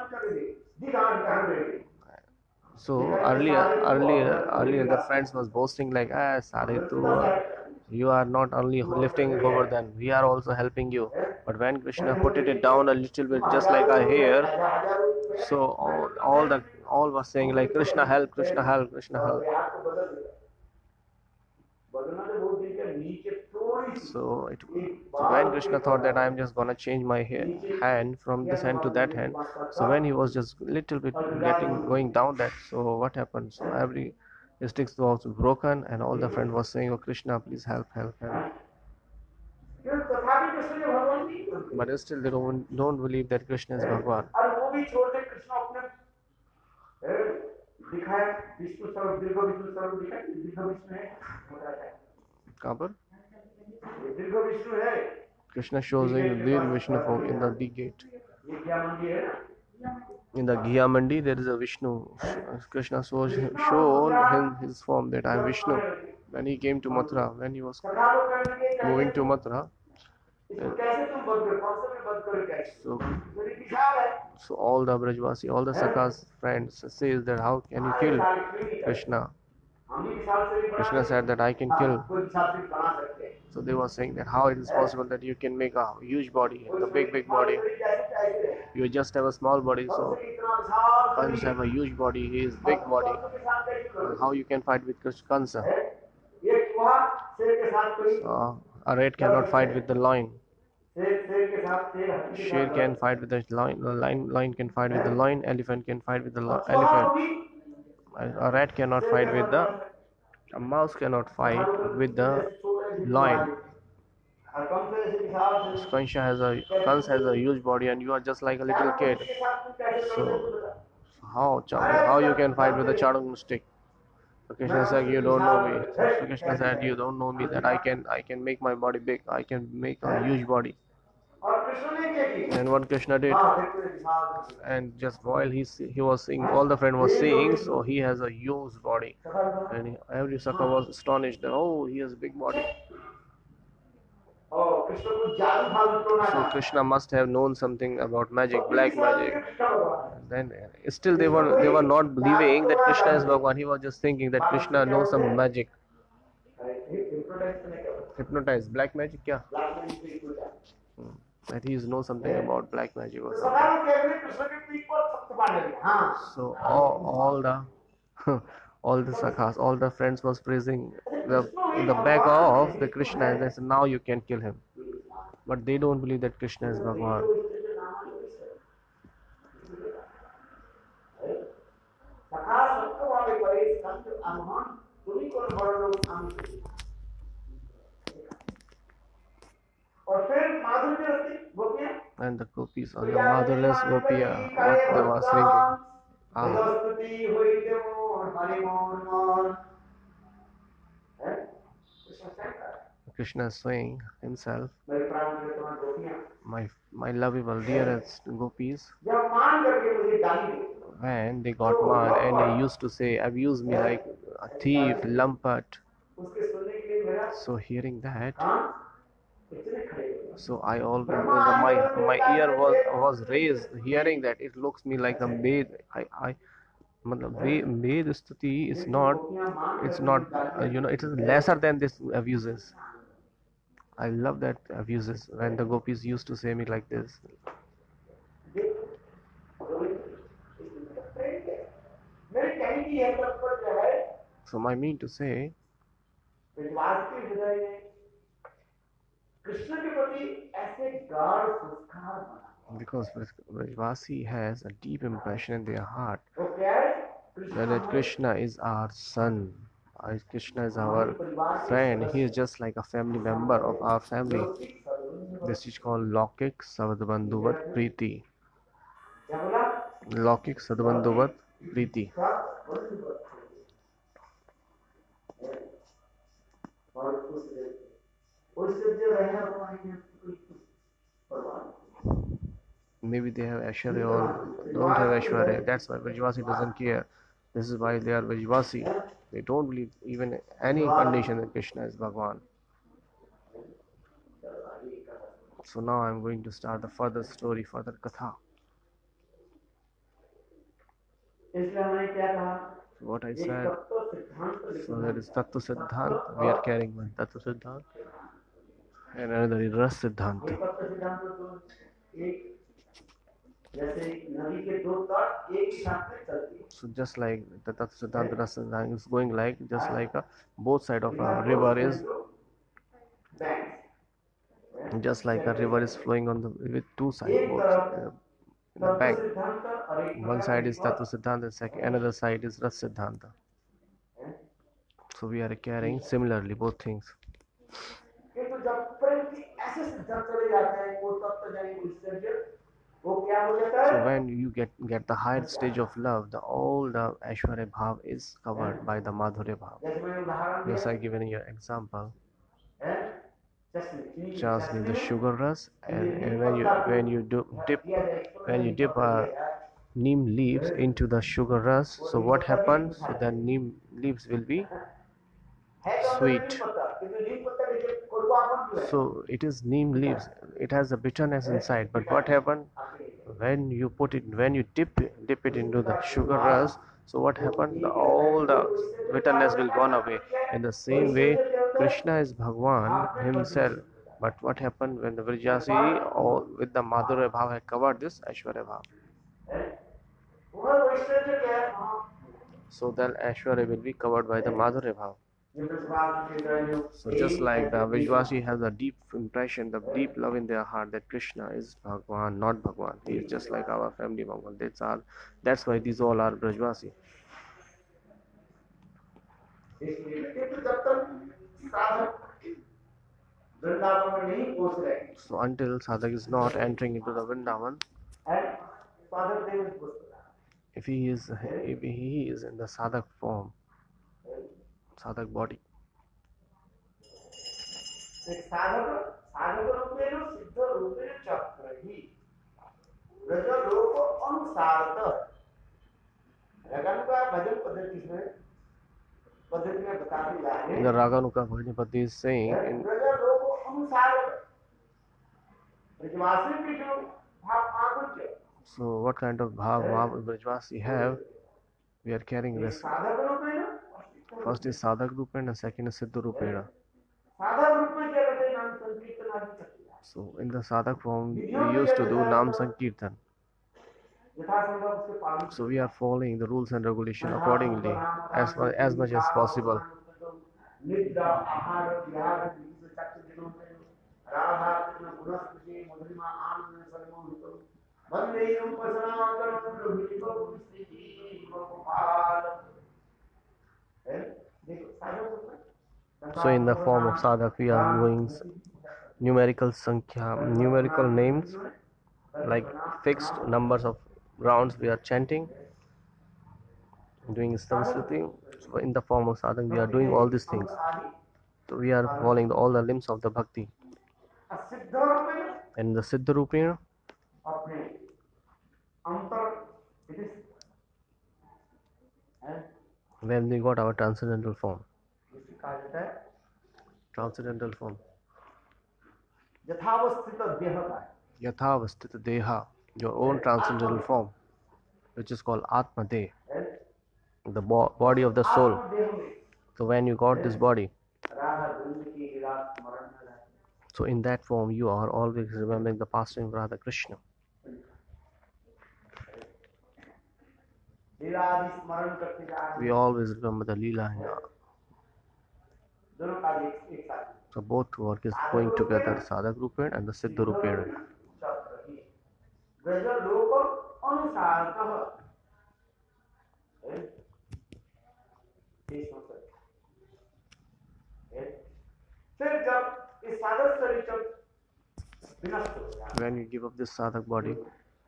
So earlier the friends was boasting like, Sare, you are not only lifting Govardhan, we are also helping you. But when Krishna put it down a little bit, just like a hair, so all were saying like, Krishna help, Krishna help, Krishna help. So when Krishna thought that I am just gonna change my hand from this hand to that hand, so when he was just little bit going down that, so what happened? So every stick was broken, and all the friend was saying, "Oh Krishna, please help, help, help." But still they don't believe that Krishna is Bhagwan. कहाँ पर? Krishna shows in the Vishnu form in the D gate. In the Ghiya Mandi, there is a Vishnu. Krishna shown him his form that I am Vishnu. When he came to Mathura, when he was moving to Mathura, so all the Brajvasi, all the Sakhas friends says that how can you kill Krishna? Krishna said that I can kill. So they were saying that how it is possible that you can make a huge body, a big body. You just have a small body, so Kansa have a huge body, he is big body. How you can fight with Kansa? So a rat cannot fight with the lion. Sher can fight with the lion can fight with the lion, elephant can fight with the elephant. A rat cannot fight with a mouse cannot fight with the lion. Kansa has a huge body and you are just like a little kid. So how you can fight with a charung stick? So Krishna said, you don't know me. So Krishna said, you don't know me that I can make my body big. I can make a huge body. And what Krishna did, and just while he was seeing, all the friend was seeing, so he has a huge body, and every Sakha was astonished that he has a big body. So Krishna must have known something about magic, black magic. And then still they were not believing that Krishna is Bhagwan. He was just thinking that Krishna knows some magic. Hypnotize, black magic, yeah. That he knows something about black magic or something. So all the all the sakhas, all the friends was praising the back of the Krishna, and they said, now you can kill him. but they don't believe that Krishna is Bhagwan. And the gopis on the motherless Gopiya, what they were singing. Ah, Krishna is saying himself, my lovable, dearest gopis, when they got mad and they used to say, abuse me like a thief, lumpet. So hearing that, so I always my ear was raised hearing that. It looks me like a maid. I matlab maid stuti is not, it's not it is lesser than this abuses. I love that abuses when the gopis used to say me like this. So I mean to say, because Vrajvasi has a deep impression in their heart that Krishna is our son, Krishna is our friend, he is just like a family member of our family. This is called Lokik Savadbandhuvat Preeti. Lokik Sadbandhuvat Preeti. Maybe they have Aishwarya or don't have Aishwarya. That's why Vrajvasi doesn't care. This is why they are Vrajvasi. They don't believe even any condition that Krishna is Bhagwan. So now I'm going to start the further story, further katha. So what I said, so there is Tattva Siddhant, we are carrying one Tattva Siddhant and another is Ras Siddhant. So just like the Tattva Siddhanta Ras Siddhanta is going like, just like both side of a river is, just like a river is flowing on the with two sides, both in the bank. One side is Tattva Siddhanta, second another side is Ras Siddhanta. So we are carrying similarly both things. So when you get the higher stage of love, all the Aishwarya Bhav is covered by the Madhurya Bhav. Just I given you an example. Just need the sugar ras, and when you dip neem leaves into the sugar ras, so what happens? So the neem leaves will be sweet. So it is neem leaves. It has a bitterness inside. But what happened when you dip it into the sugar ras? So what happened? All the bitterness will gone away. In the same way, Krishna is Bhagwan himself. But what happened when the Vrajasi or with the Madhurya Bhav had covered this Aishwarya Bhav? So then Aishwarya will be covered by the Madhurya Bhav. So just like the Vrajvasi has a deep impression, the deep love in their heart that Krishna is Bhagwan, not Bhagwan. He is just like our family Bhagwan. That's why these all are Vrajvasi. So until Sadhak is not entering into the Vrindavan, if he is in the Sadhak form, Sadhak body, in the Raganuka Bhajanipati is saying so what kind of bhav Vrajvasi have, we are carrying this. First is Sadhak Rupena and second is Siddha Rupena. So in the Sadhak form we used to do Nam Sankirtan. So we are following the rules and regulation accordingly as much as possible. So in the form of sadhak, we are doing numerical sankhya, numerical names, like fixed numbers of rounds we are chanting, doing Samskriti. So in the form of sadhak, we are doing all these things. So we are following all the limbs of the bhakti. And the Siddha Rupina, when we got our transcendental form. Transcendental form. Yathavasthita Deha, your own transcendental form, which is called Atma De, the body of the soul. So when you got this body, so in that form you are always remembering the pastime of Radha Krishna. We always remember the Leela. So both work is going together, Sadhak Rupena and the Siddha Rupena. When you give up this Sadhak body,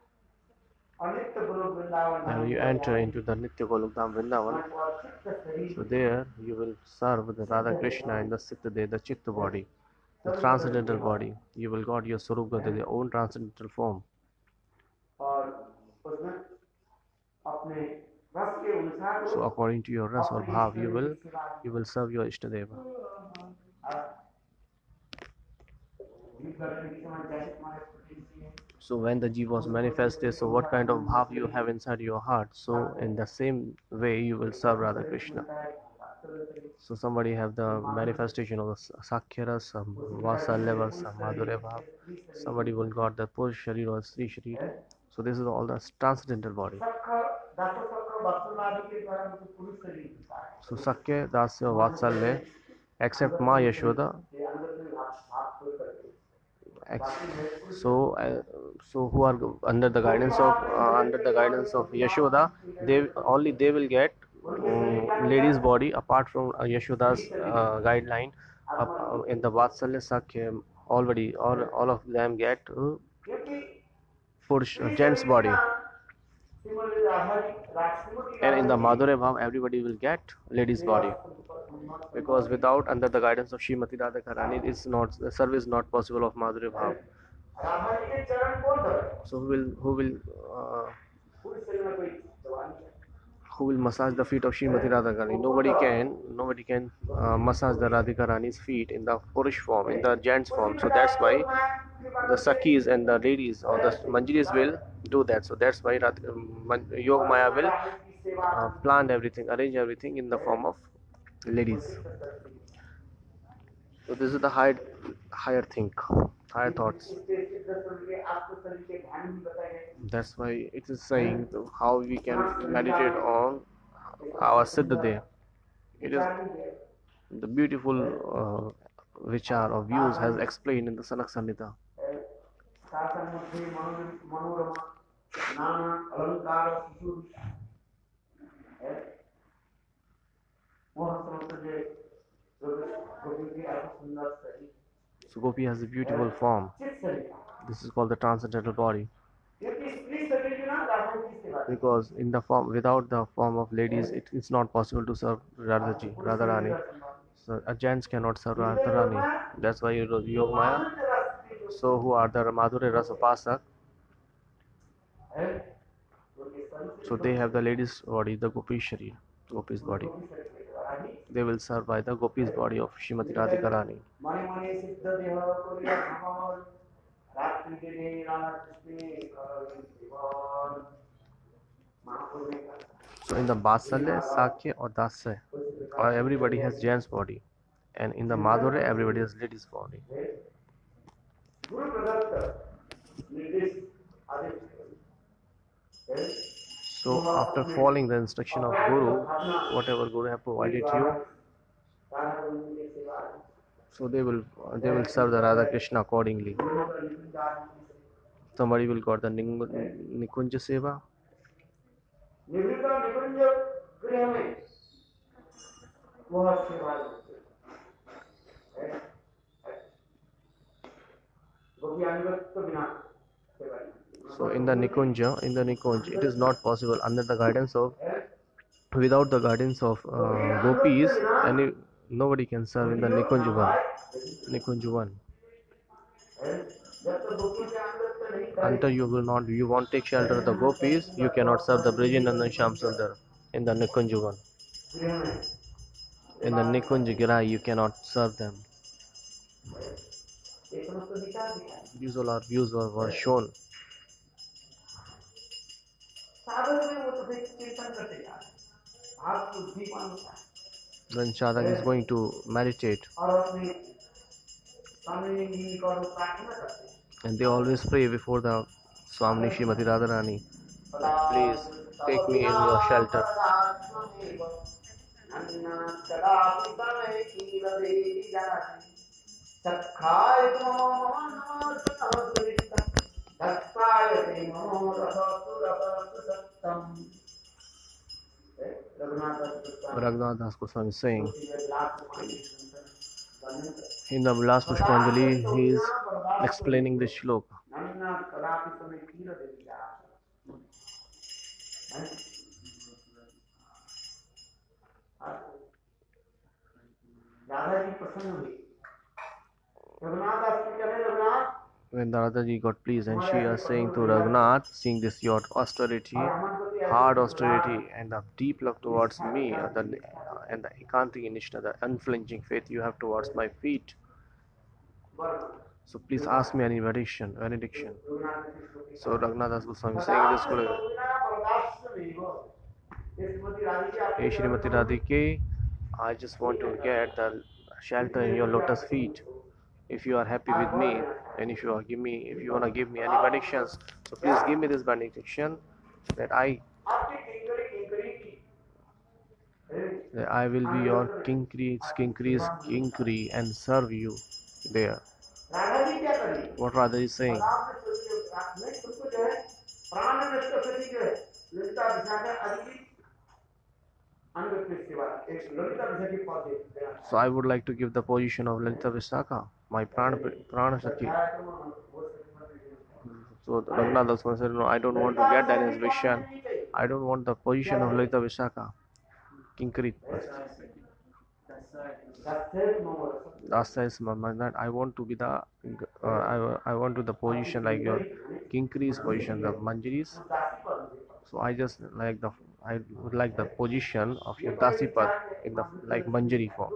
and you enter into the Nitya Golokdham Vrindavan, so there you will serve the Radha Krishna in the Siddha, the Chitta body, the transcendental body. You will got your Swarup Gati, your own transcendental form. So according to your ras or bhav, you will serve your Ishtadeva. So when the jiva was manifested, so what kind of bhav you have inside your heart, so in the same way you will serve Radha Krishna. So somebody have the manifestation of the Sakya, some Vasalya, some Madhurya bhav. Somebody will got the Purush Sharir or Sri Sharir. So this is all the transcendental body. So Sakya, Dasya, Vatsalya, except Ma Yashoda. So who are under the guidance of Yashoda, they will get lady's body apart from Yashoda's guideline. In the Vatsalya Sakya, already all of them get gents body. And in the Madhurya Bhav, everybody will get ladies body, because without under the guidance of Srimati Radhika Rani, the service is not possible of Madhurya Bhav. So who will massage the feet of Srimati Radhika Rani? Nobody can massage the Radhika Rani's feet in the Purush form, in the gents form. So that's why the Sakis and the ladies or the Manjiris will do that. So that's why Yog Maya will plan everything, arrange everything in the form of ladies. So this is the higher thing, higher thoughts. That's why it is saying how we can meditate on our Siddha. It is the beautiful vichar or views has explained in the Sanak Samhita. So Gopi has a beautiful form. This is called the transcendental body. Because in the form, without the form of ladies, it's not possible to serve Radharani. So a gents cannot serve Radharani. That's why Yog Maya. So who are the Madhurya Rasa Pasak? So they have the ladies' body, the Gopishari, Gopi's body. They will serve by the Gopi's body of Srimati Radhika Rani. So in the Vatsalya, Sakya or Dasya, everybody has gents body, and in the Madhurya, everybody has ladies' body. So after following the instruction of Guru, whatever Guru have provided you, So they will serve the Radha Krishna accordingly. Somebody will got the Nikunja Seva. So in the Nikunja, it is not possible under the guidance of, without the guidance of gopis, nobody can serve in the Nikunja 1. Until you won't take shelter of the gopis, you cannot serve the Brijinandan Shyam Sundar in the Nikunja 1. In the Nikunja Girai, you cannot serve them. These all are views were shown. When sadhak is going to meditate, and they always pray before the Swamini Srimati Radharani, please take me in your shelter. Raghunath Das Goswami is saying in the last Pushpanjali, he is explaining this shloka. When Radhaji got pleased, and she was saying to Raghunath, seeing this your austerity, hard austerity, and the deep love towards me, and the Ekanti Nishta, the unflinching faith you have towards my feet. So please ask me any benediction. So Raghunath Das Goswami saying this Guru, Hey Shrimati Radhike, I just want to get the shelter in your lotus feet. If you are happy with me, and if you want to give me any benedictions, so please give me this benediction that I will be your kinkri and serve you there. What Radha is saying? So I would like to give the position of Lalita Vishakha, my Prana Shakti. So Raghunath Das said, no, I don't want to get that inspiration. I don't want the position of Lalita Vishakha. Kinkari. That's that I want to be the I want to the position like your Kinkari's position, the Manjari's. So I would like the position of your Dasipad in the like Manjari form.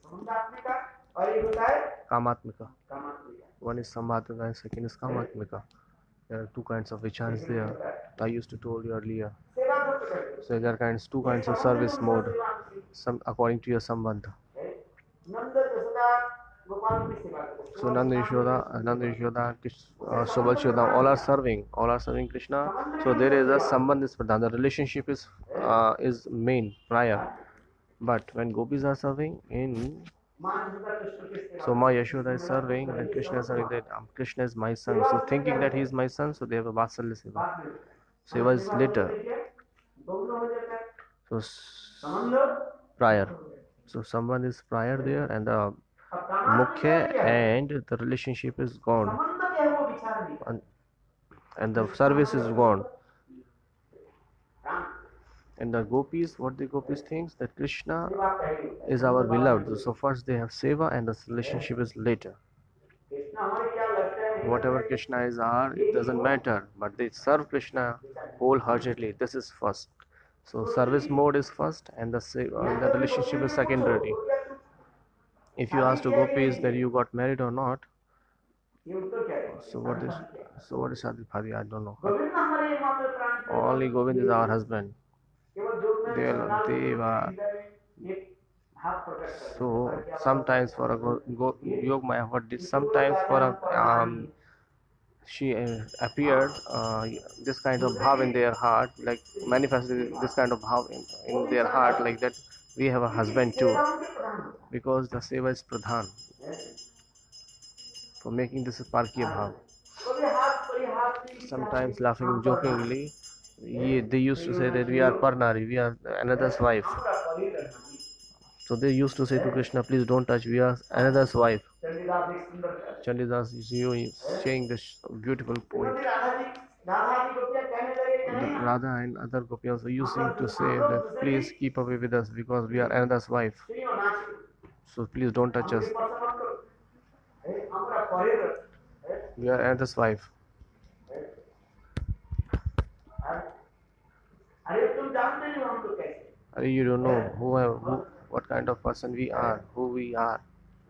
Kamatmika. One is Samadhana and second is Kamatmika. There are two kinds of vichars there. I used to told you earlier. So there are two kinds of service mode, some according to your sambandha. So Nanda Yashoda, Sobal Shodha, all are serving Krishna. So there is a sambandh is pradhan. The relationship is main prior. But when gopis are serving so Ma Yashoda is serving and Krishna is serving that Krishna is my son. So thinking that he is my son, so they have a Vatsalya Seva. Seva is later. So prior. So someone is prior there and the Mukhya and the relationship is gone. And the service is gone. And the gopis, what the gopis thinks that Krishna is our beloved. So first they have seva and the relationship is later. Whatever Krishna is it doesn't matter, but they serve Krishna wholeheartedly. This is first. So service mode is first and the relationship is secondary. If you ask to gopis that you got married or not, so what is Shadi Phadi? I don't know. Only Govind is our husband. Deva. So sometimes for a Yogmaya, sometimes for a she appeared this kind of bhav in their heart, like manifested this kind of bhav in their heart, like that we have a husband too, because the seva is pradhan. For making this Parkiya Bhav. Sometimes laughing jokingly, they used to say that we are Parnari, we are another's wife. So they used to say to Krishna, please don't touch, we are another's wife. Chandidas is saying this beautiful point. Radha and other gopis are using to say that please keep away with us because we are another's wife. So please don't touch us. We are another's wife. You don't know what kind of person we are, who we are.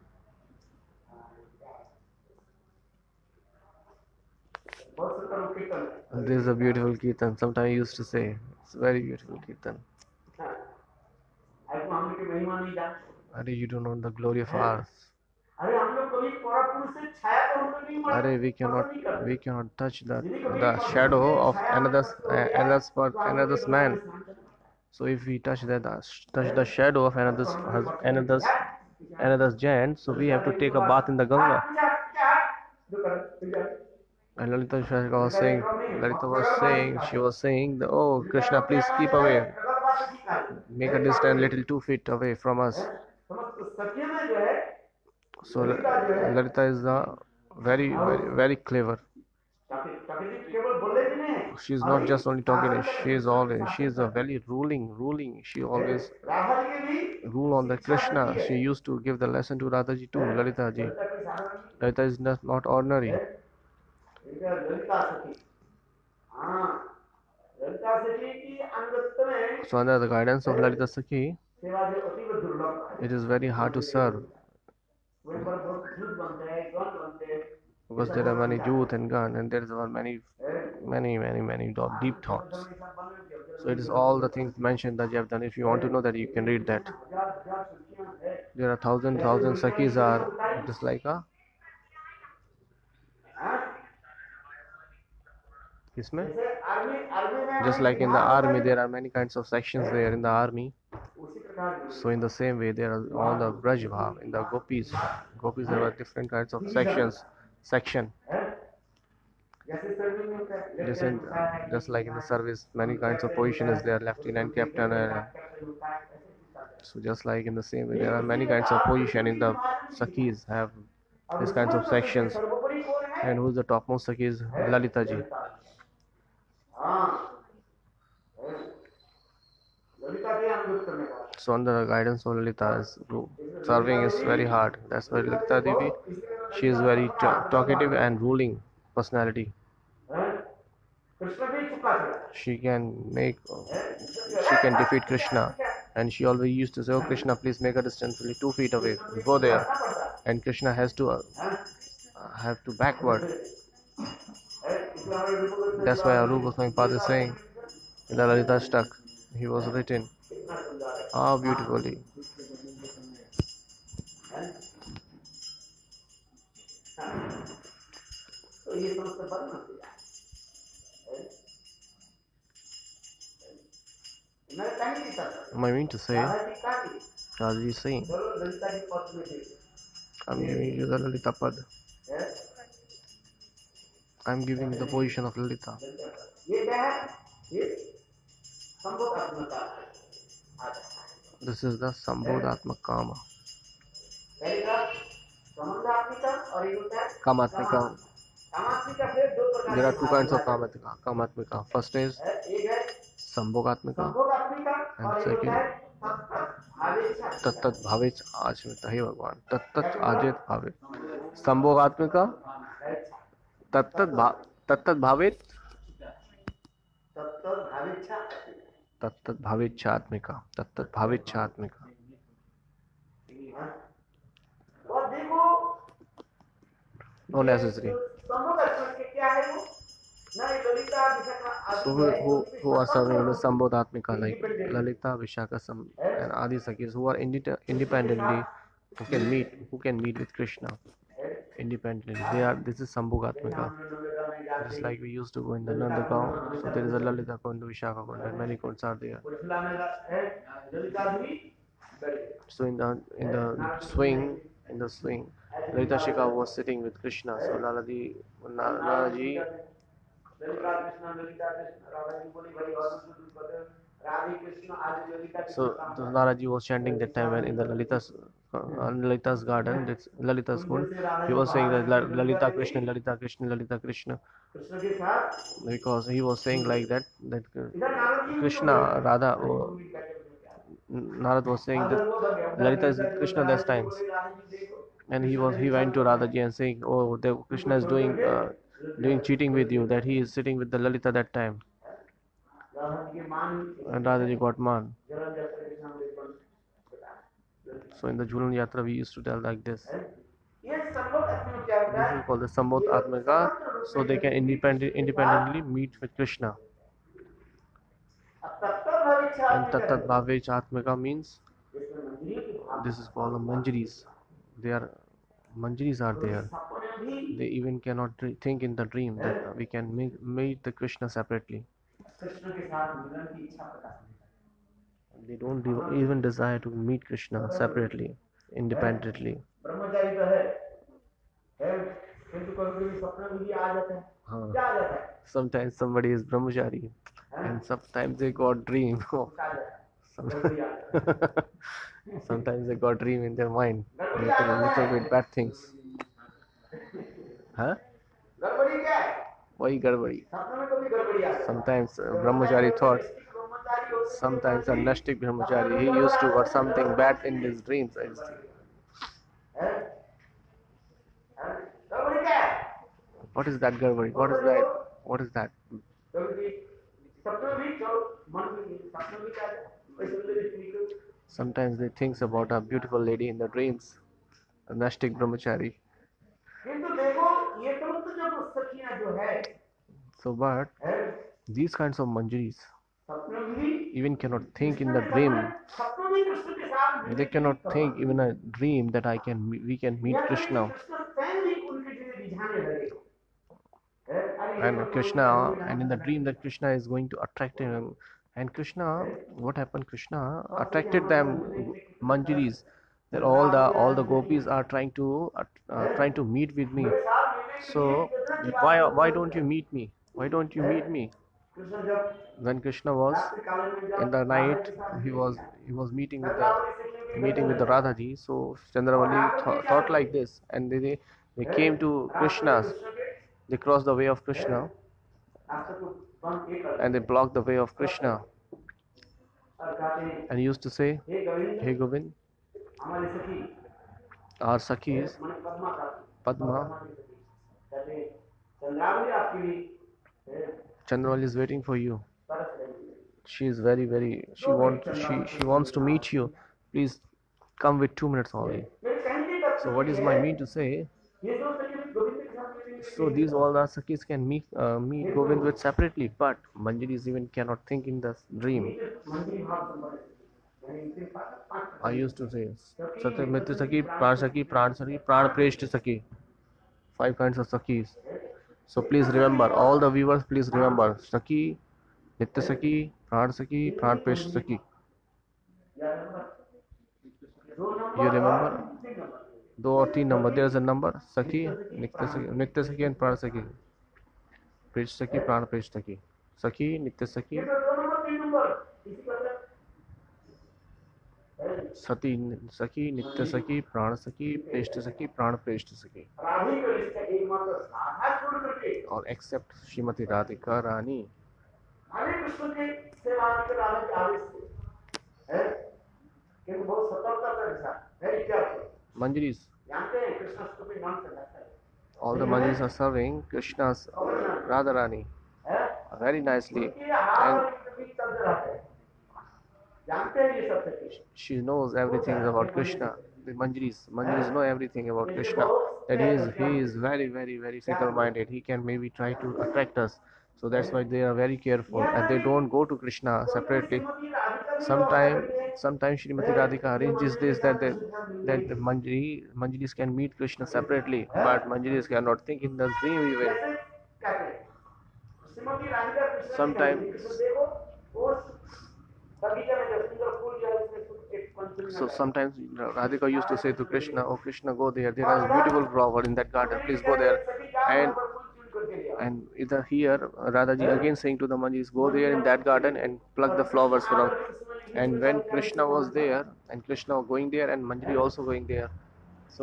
This is a beautiful kirtan. Sometimes I used to say, it's a very beautiful kirtan. You don't know the glory of ours. We cannot touch the shadow of another's man. So if we touch the shadow of another's giant, so we have to take a bath in the Ganga. And Lalita was saying, oh Krishna, please keep away, make a distance little 2 feet away from us. So Lalita is very, very, very clever. She's not just only talking, she's a very ruling. She always rule on the Krishna. She used to give the lesson to Radhaji too, Lalita ji. Lalita is not ordinary. So under the guidance of Lalita Sakhi, it is very hard to serve. Because there are many youth and gun, and there are many deep thoughts. So it is all the things mentioned that you have done. If you want to know that, you can read that. There are thousand Sakhis are just like just like in the army, there are many kinds of sections there in the army. So in the same way, there are all the Braj Bhav in the Gopis. There are different kinds of section. Just like in the service, many kinds of position is there, lieutenant, captain. So just like in the same way, there are many kinds of position in the Sakhis have these kinds of sections. And who is the topmost Sakhi is Lalita ji. So under the guidance of Lalita, serving is very hard. That's why Lalita Devi, she is very talkative and ruling personality. She can defeat Krishna, and she always used to say, oh Krishna, please make a distance only 2 feet away, go there, and Krishna has to have to backward. That's why Arup Goswami Pad is saying in the Lalita Ashtak, he was written how beautifully. I mean to say, Radhaji is saying, I'm giving you the Lalita Pad. I'm giving you the position of Lalita. This is the Sambodhatmak Kama. Kamatmika. There are 2 kinds of Kamatmika. First is Sambhogatmika, and second Tattat Bhavich Achmita. Hey Bhagwan, Tattat Ajit Bhavit. Sambhogatmika, Tattat Bhavit, Tattat Bhavichatmika, Tattat Bhavichatmika. No necessary. So who are serving the Sambodhatmika, like Lalita, Vishaka, and Adi Sakhis, who are independently, who can meet with Krishna independently. This is Sambodhatmika. Just like we used to go in the Nandagaon, so there is a Lalita Kundu, Vishaka Kundu, and many kunds are there. So in the swing, Lalita Shikha was sitting with Krishna. So Lalaji, so the Lalaji was chanting that time when in the Lalita's garden, that's Lalita's kund. He was saying that Lalita Krishna, Lalita Krishna, Lalita Krishna, because he was saying like that Krishna Radha. Narad was saying that Lalita is with Krishna those times, and he went to Radhaji and saying, "Oh, Krishna is doing cheating with you. That he is sitting with the Lalita that time." And Radhaji got man. So in the Jhulan Yatra, we used to tell like this. This is called the Sambodh Atmika, so they can independently meet with Krishna. And Tattat Bhavech Atmika means this is called the Manjaris. Manjaris are there. They even cannot think in the dream that we can meet the Krishna separately. They don't even desire to meet Krishna separately, independently. Sometimes somebody is brahmachari and sometimes they got dream. Sometimes they got dream in their mind, little bit bad things. Huh? Why garbadi? Sometimes brahmachari thought. Sometimes a Nastic brahmachari, he used to got something bad in his dreams. What is that garbadi? What is that? What is that? Sometimes they think about a beautiful lady in the dreams. A Nastic brahmachari. So, but these kinds of manjaris even cannot think in the dream. They cannot think even a dream that we can meet Krishna. And Krishna, and in the dream that Krishna is going to attract him. And Krishna, what happened? Krishna attracted them manjaris. That all the gopis are trying to meet with me. So why don't you meet me? Why don't you meet me? When Krishna was in the night, he was meeting with the Radhaji. So Chandravali thought like this, and they came to Krishna's. They crossed the way of Krishna, and they blocked the way of Krishna, and he used to say, "Hey Govind, our Sakhis, Padma, Chandravali is waiting for you. She is she wants to meet you. Please come with 2 minutes only." So what is my mean to say? So these all the Sakhis can meet Govind with separately, but Manjaris even cannot think in the dream. I used to say Satya Mitra Sakhi, Pran Preshta Sakhi. 5 kinds of Sakhis. So please remember, all the viewers, please remember Sakhi, Nitya Sakhi, Pran Preshta Sakhi. You remember? 2 or 3 number. There is a number Sakhi, Nitya Sakhi and Pran Sakhi. Preshta Sakhi, Pran Preshta Sakhi. Sakhi, Nitya Sakhi. Sati, Sakhi, Nitya Sakhi, Pran Sakhi, Preshta Sakhi, Pran Preshta Sakhi. Or except Srimati Radhika Rani. Manjaris. All the manjaris are serving Krishna's Radharani very nicely, and she knows everything about Krishna. The manjaris know everything about Krishna. That he is very fickle-minded. He can maybe try to attract us. So that's why they are very careful, and they don't go to Krishna separately. Sometimes Srimati Radhika arranges this that the manjaris can meet Krishna separately, but manjaris cannot think in the dream even. Sometimes So sometimes Radhika used to say to Krishna, "Oh Krishna, go there. There is a beautiful flower in that garden. Please go there." And either here Radhaji again saying to the Manjris, "Go there in that garden and pluck the flowers from." And when Krishna was there, and Krishna going there, and Manjari also going there. So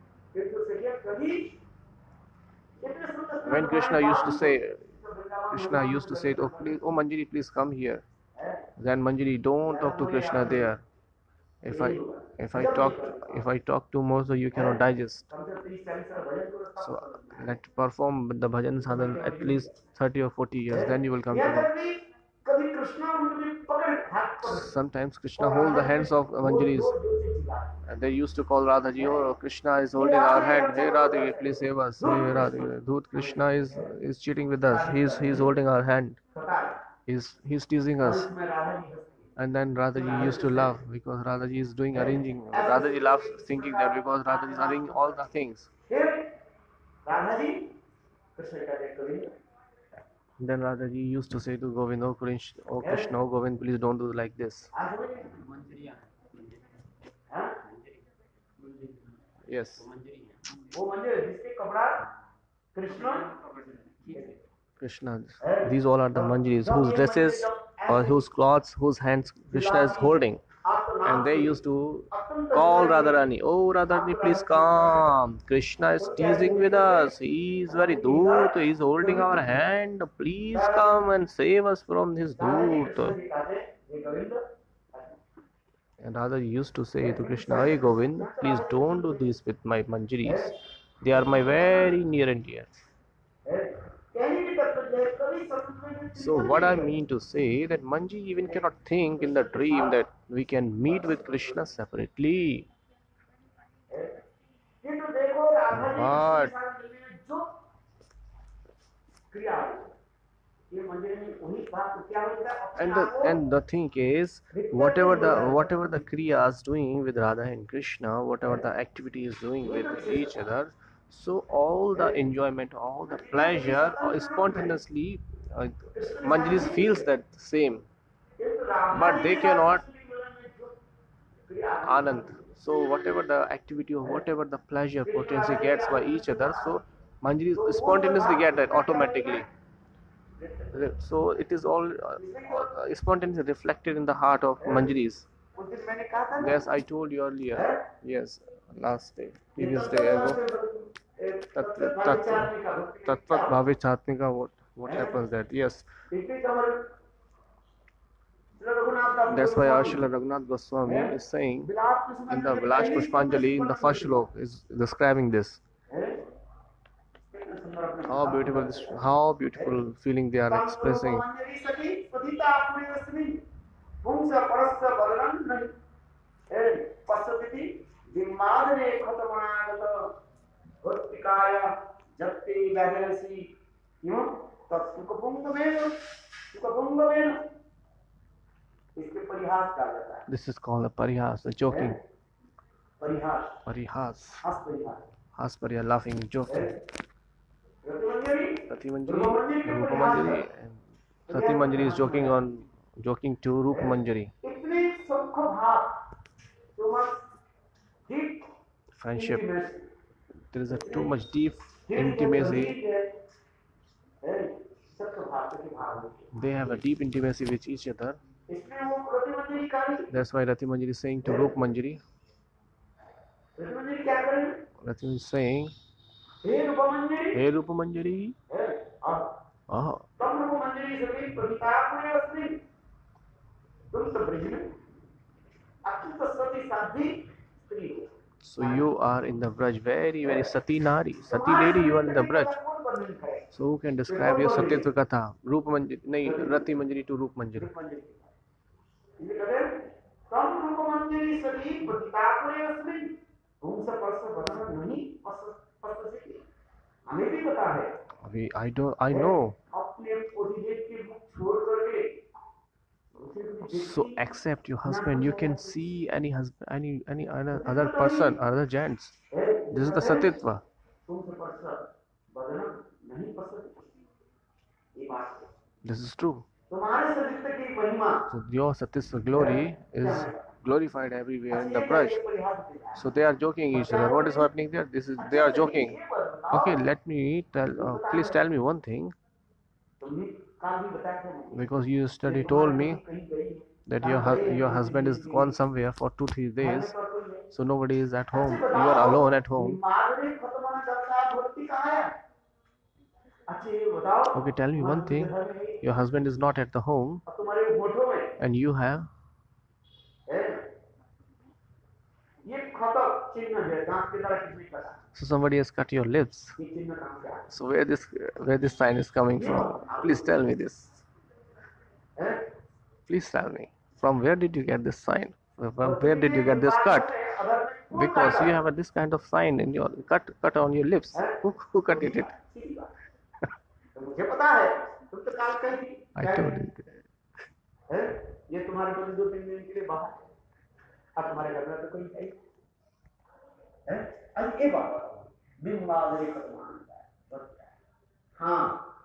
when Krishna used to say, "Oh please, oh Manjari, please come here." Then Manjari, "Don't talk to Krishna there. If I if I talk too much, so you cannot digest. So let's perform the bhajan sadhan at least 30 or 40 years, then you will come to know." Sometimes Krishna hold the hands of Manjaris. And they used to call Radhaji, "Oh, Krishna is holding our hand. Hey Radha, please save us. Hey Radha, Dhoot, Krishna is cheating with us. He's holding our hand. He's teasing us." And then Radhaji used to laugh because Radhaji is doing arranging. Radhaji laughs thinking that because Radhaji is arranging all the things. Then Radhaji used to say to Govind, "Oh Krishna, oh Govind, please don't do like this." Yes. Krishna. These all are the Manjaris whose dresses or whose clothes, whose hands Krishna is holding. And they used to call Radharani, "Oh Radharani, please come. Krishna is teasing with us. He is very dhoot. He is holding our hand. Please come and save us from his dhoot." And Radha used to say to Krishna, "Hey Govind, please don't do this with my Manjaris. They are my very near and dear." So what I mean to say that Manji even cannot think in the dream that we can meet with Krishna separately. But and the thing is, whatever the kriya is doing with Radha and Krishna, whatever the activity is doing with each other, so all the enjoyment, all the pleasure, spontaneously, Manjris feels that same, but they cannot Anand. So whatever the activity or whatever the pleasure potency gets by each other, so Manjris spontaneously get that automatically. So it is all spontaneously reflected in the heart of Manjaris. Yes, I told you earlier. Yes, last day, previous day ago. Tatvat Bhave Chatnika, what happens that? Yes. That's why Srila Raghunath Goswami is saying in the Vilash Pushpanjali, in the first slok, is describing this. How beautiful feeling they are expressing. This is called a parihas, a joking. Parihas. Hasparya, laughing, joking. Sati Manjari, Rupa Manjari, and Sati Manjari is joking to Rupa Manjari. Friendship. There is a too much deep intimacy. They have a deep intimacy with each other. That's why Rati Manjari is saying to Rup Manjari. Rati is saying, "Hey Rupa Manjari." So you are in the Braj, very, very Sati Nari. Sati lady, you are in the Braj. So who can describe your Satitva Katha? Rupa Manjari, nahi, Rati Manjari to Rup Manjari. I know. So accept your husband. You can see any husband, any other person, other gents. This is the Satitva. This is true. So your Satitva glory is glorified everywhere in the Braj. So they are joking each other. What is happening there? They are joking. Okay, let me tell. Please tell me one thing. Because you yesterday told me that your husband is gone somewhere for 2-3 days, so nobody is at home. You are alone at home. Okay, tell me one thing. Your husband is not at the home, and you have. So somebody has cut your lips. So where this sign is coming from? Please tell me this. Please tell me. From where did you get this sign? From where did you get this cut? Because you have this kind of sign in your cut on your lips. Who cut it? I told you. ये तुम्हारे पास 2-3 दिन के लिए बाहर अब तुम्हारे घर में तो कोई है अब ये बात बिंबादरी खतमान है हाँ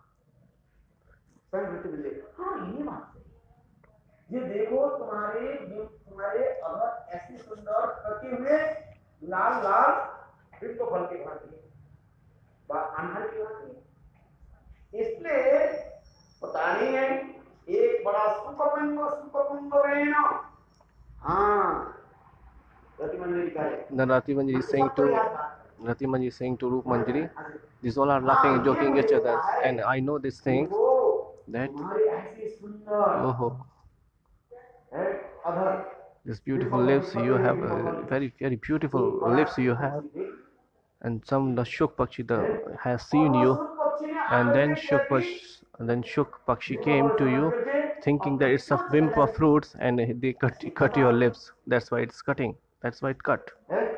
संगत मिले हाँ ये बात है ये देखो तुम्हारे अगर ऐसे सुंदर कटे हुए लाल लाल फिर तो फल के भांति अनहर की भांति इसलिए पता नहीं है एक बड़ा सुपकुंभ वेण हाँ Ratimanjari का है then Ratimanjari is saying to Rup Manjari, these all are laughing, joking each other, and I know this thing that this beautiful lips you have, very very beautiful lips you have, and the Shuk Pakshi has seen you, and then Shuk Pakshi came to you thinking that it's a bimp of fruits, and they cut your lips. That's why it's cutting. That's why it cut.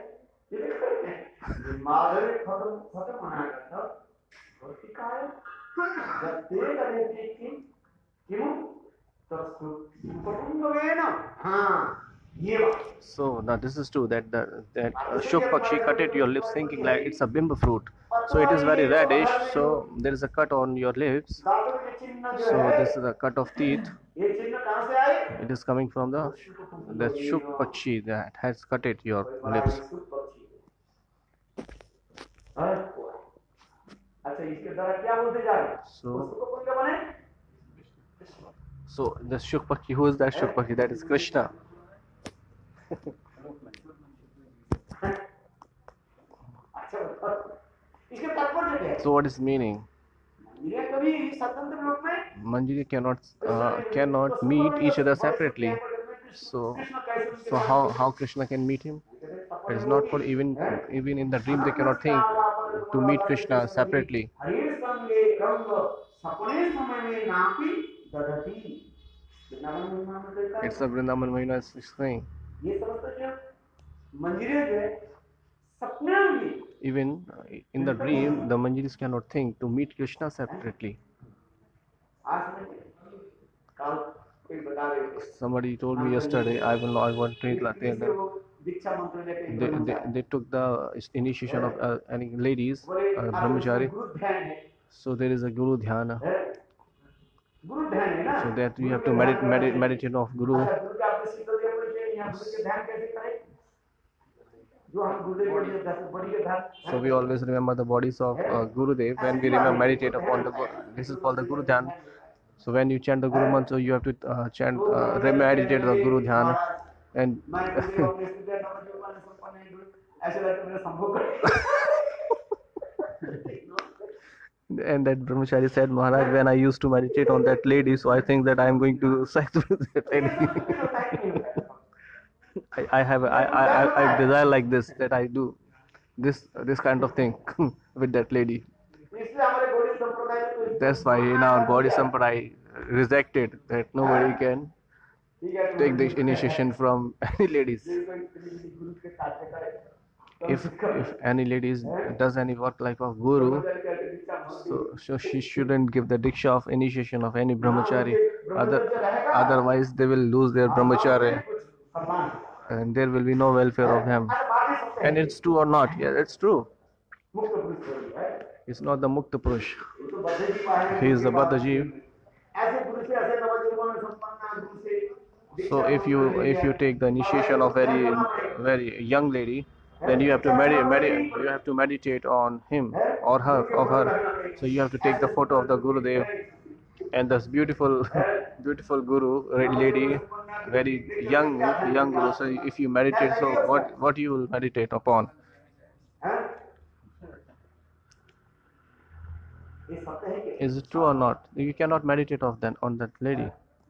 So now this is true that Shuk Pakshi cutted your lips thinking like it's a bimb fruit. So it is very reddish. So there is a cut on your lips. So this is a cut of teeth. It is coming from the Shuk Pakshi that has cutted your lips. So the Shuk Pakshi, who is that Shuk Pakshi? That is Krishna. So what is meaning? Manjari cannot meet each other separately. So how Krishna can meet him? It is not for even in the dream they cannot think to meet Krishna separately. It's a Vrindavan Mahina is saying. Even in the dream, the Manjaris cannot think to meet Krishna separately. Somebody told me yesterday, I want to they took the initiation of any ladies, brahmachari. So there is a Guru Dhyana. So that you have to meditate of Guru. So we always remember the bodies of Gurudev when we meditate upon this is called the Guru Dhyan. So when you chant the Guru Mantra, you have to meditate the Guru Dhyan, and and that brahmachari said, Maharaj, when I used to meditate on that lady, so I think that I am going to sex with that lady. I desire like this, that I do this kind of thing with that lady. That's why in our Gaudiya Sampradaya rejected that nobody can take the initiation from any ladies. If any ladies does any work like of Guru, so she shouldn't give the diksha of initiation of any brahmachari. Otherwise they will lose their brahmachari, and there will be no welfare of them. And it's true or not? Yeah, it's true. It's not the Mukta Purush. He is the Baddha Jeev. So if you take the initiation of very young lady, then you have to you have to meditate on him or her of her. So you have to take the photo of the Gurudev and this beautiful beautiful guru lady, very young guru. So if you meditate, so what you will meditate upon? Is it true or not? You cannot meditate of that on that lady.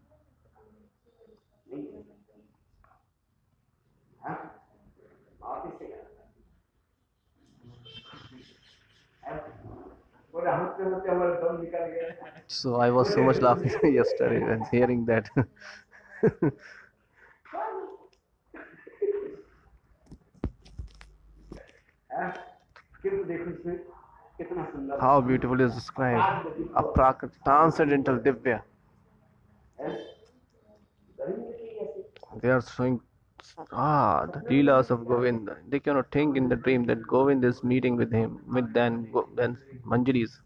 So I was so much laughing yesterday and hearing that. How beautiful is described. Aprakrit, transcendental Divya. They are showing the Leelas of Govind. They cannot think in the dream that Govind is meeting with him, with then Manjaris.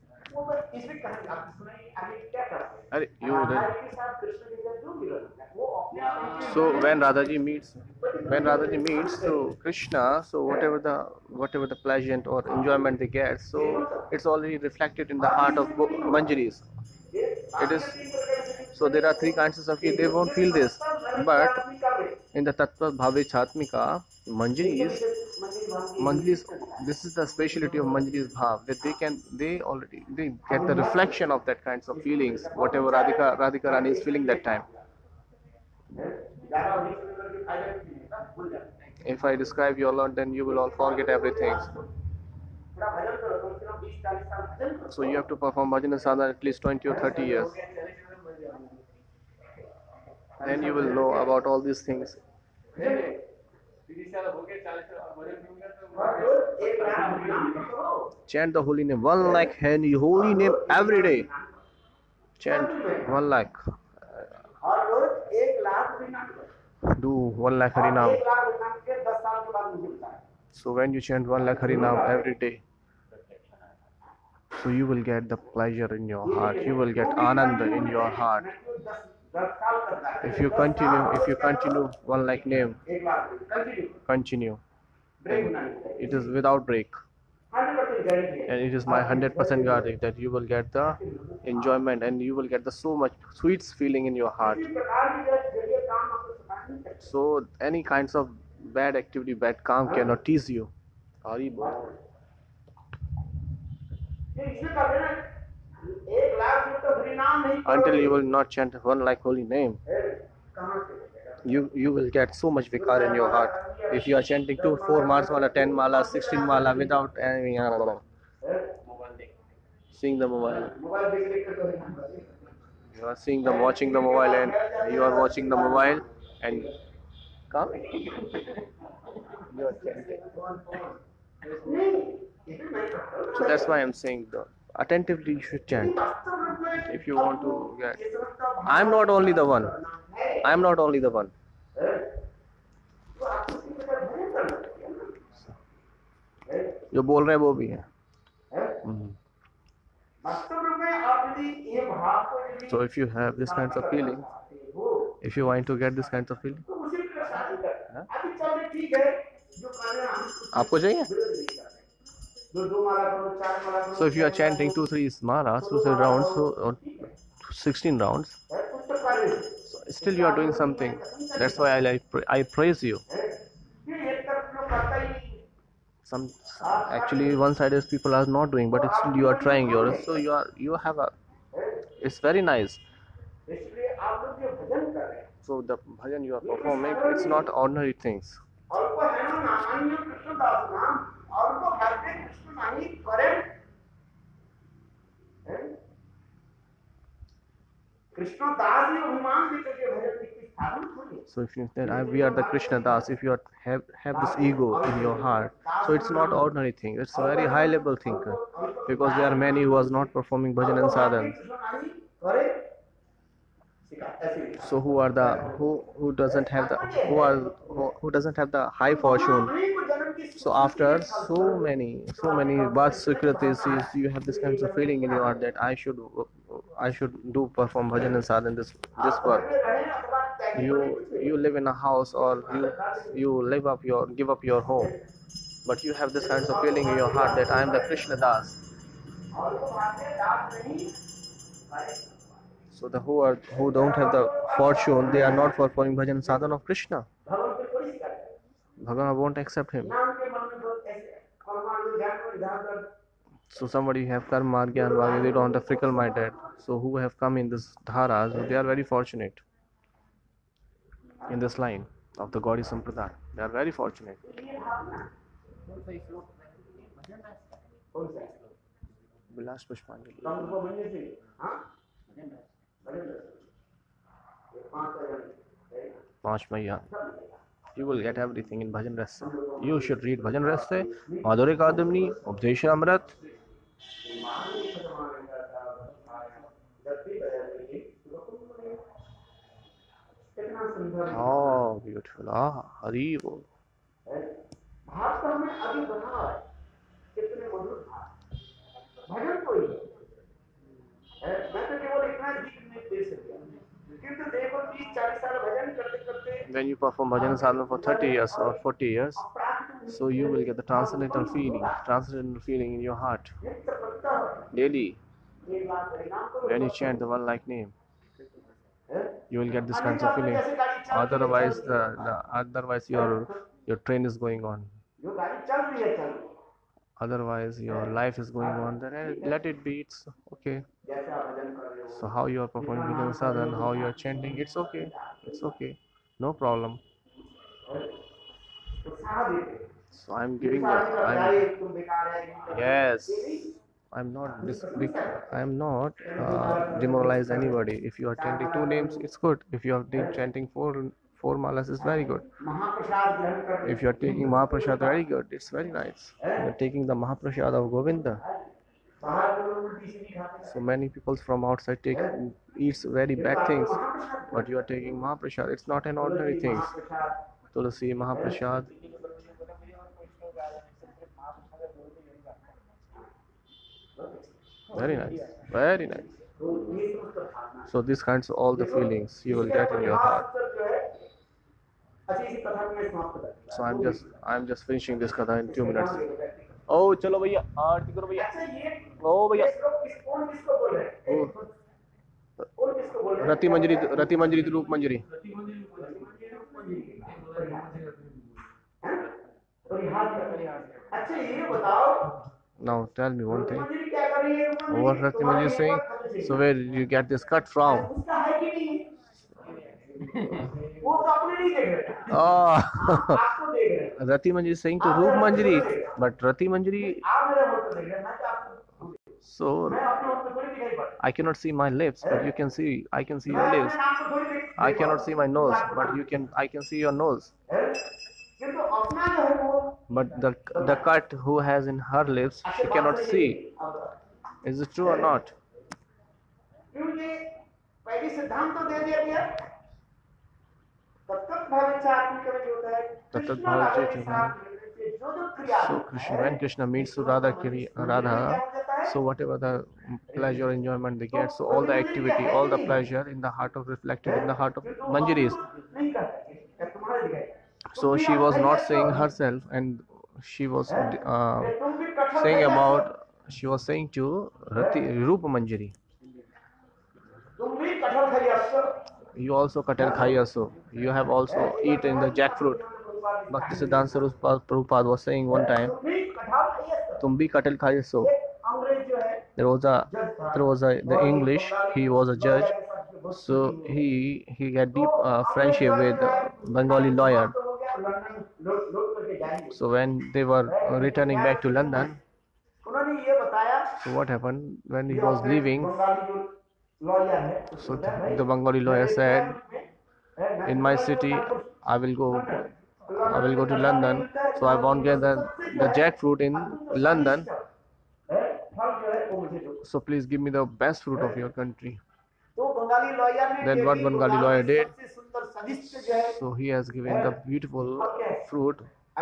So when Radhaji meets to Krishna, so whatever the pleasant or enjoyment they get, so it's already reflected in the heart of Manjaris. It is so there are three kinds of they won't feel this, but in the Tattva Bhave Chatmika, Manjaris, this is the speciality of Manjari's Bhav, that they get the reflection of that kinds of feelings, whatever Radhika Rani is feeling that time. If I describe you a lot, then you will all forget everything. So you have to perform bhajan sadhana at least 20 or 30 years. Then you will know about all these things. Chant the holy name, 1 lakh holy name every day. Chant 1 lakh. Do 1 lakh Harinam. So when you chant 1 lakh Harinam every day, so you will get the pleasure in your heart. You will get ananda in your heart. If you continue 1 lakh name, continue. It is without break. And it is my 100% guarantee that you will get the enjoyment and you will get the so much sweet feeling in your heart. So any kinds of bad activity, bad karma cannot tease you. Until you will not chant 1 lakh holy name, you will get so much vikar in your heart. If you are chanting 4 mala, 10 mala, 16 mala without any seeing the mobile, you are watching the mobile, and you are watching the mobile and come. You are chanting. So that's why I'm saying attentively you should chant if you want to get. I'm not only the one. जो बोल रहे हैं वो भी है. So if you have this kinds of feeling, if you want to get this kinds of feeling, आपको चाहिए? So if you are chanting 2-3 malas, 2-3 rounds, or 16 rounds, so still you are doing something. That's why I praise you. Actually one-sided people are not doing, but still you are trying yours. So it's very nice. So the bhajan you are performing, it's not ordinary things. So if you say we are the Krishna Das, if you have this ego in your heart, so it's not ordinary thing. It's a very high level thing, because there are many who are not performing bhajan and sadhan. So who doesn't have the high fortune? So after so many birth secrets, you have this kind of feeling in your heart that I should do perform bhajan and sadhan this birth. you live in a house, or you give up your home, but you have this kinds of feeling in your heart that I am the Krishna Das. So the who don't have the fortune, they are not performing bhajan sadhana of Krishna. Bhagavan won't accept him. So somebody have karma, gyan, vagya, they don't have fickle minded. So who have come in this dhara, so they are very fortunate in this line of the Gaudiya Sampradaya. They are very fortunate. Vilas Pushpanjali. Panch Maiya. You will get everything in Bhajan Rasa. You should read Bhajan Rasa, Madhurya Kadamini, Updesha Amrit. Oh, beautiful. Ah, Hari Bol. When you perform bhajan sadhana for 30 years or 40 years, so you will get the transcendental feeling in your heart daily. When you chant the one like name, you will get this kind of feeling. Otherwise, otherwise your train is going on. Otherwise, your life is going on. Then let it be. It's okay. So how you are performing bhajan sadhana, how you are chanting, it's okay. It's okay. No problem. So I'm giving yes. I'm not demoralize anybody. If you are chanting 2 names, it's good. If you are chanting four malas, it's very good. If you are taking Mahaprasad, very good. It's very nice. You are taking the Mahaprasad of Govinda. So many people from outside eats very bad things, but you are taking Mahaprasad. It's not an ordinary thing. Tulsi Mahaprasad. Very nice, very nice. So these kinds of all the feelings you will get in your heart. So I'm just finishing this katha in 2 minutes. Oh, chalo bhaiya, aarti karo bhaiya. Oh bhaiya. Rati Manjari, Roop Manjari. Now tell me one thing. What Rati Manjari is saying? So where did you get this cut from? Oh, Rati Manjari is saying to Roop Manjari, but Rati Manjari. So I cannot see my lips, but you can see. I can see your lips. I cannot see my nose, but I can see your nose. But the cut who has in her lips, she cannot see. Is it true or not? So when Krishna meets to Radha, so whatever the pleasure, enjoyment they get, so all the activity, all the pleasure in the heart of reflected in the heart of Manjaris. So she was not saying herself, and she was saying to Rupa Manjari. You also katal khayaso. You have also eaten the jackfruit. Bhaktisiddhanta Saraswati Prabhupada was saying one time, "Tum bhi katal khayaso." There was the English. He was a judge, so he had deep friendship with Bengali lawyer. So when they were returning back to London, so what happened when he was leaving? So the Bengali lawyer said, "In my city, I will go to London. So I won't get the jackfruit in London. So please give me the best fruit of your country." Then what Bengali lawyer did? So he has given the beautiful fruit.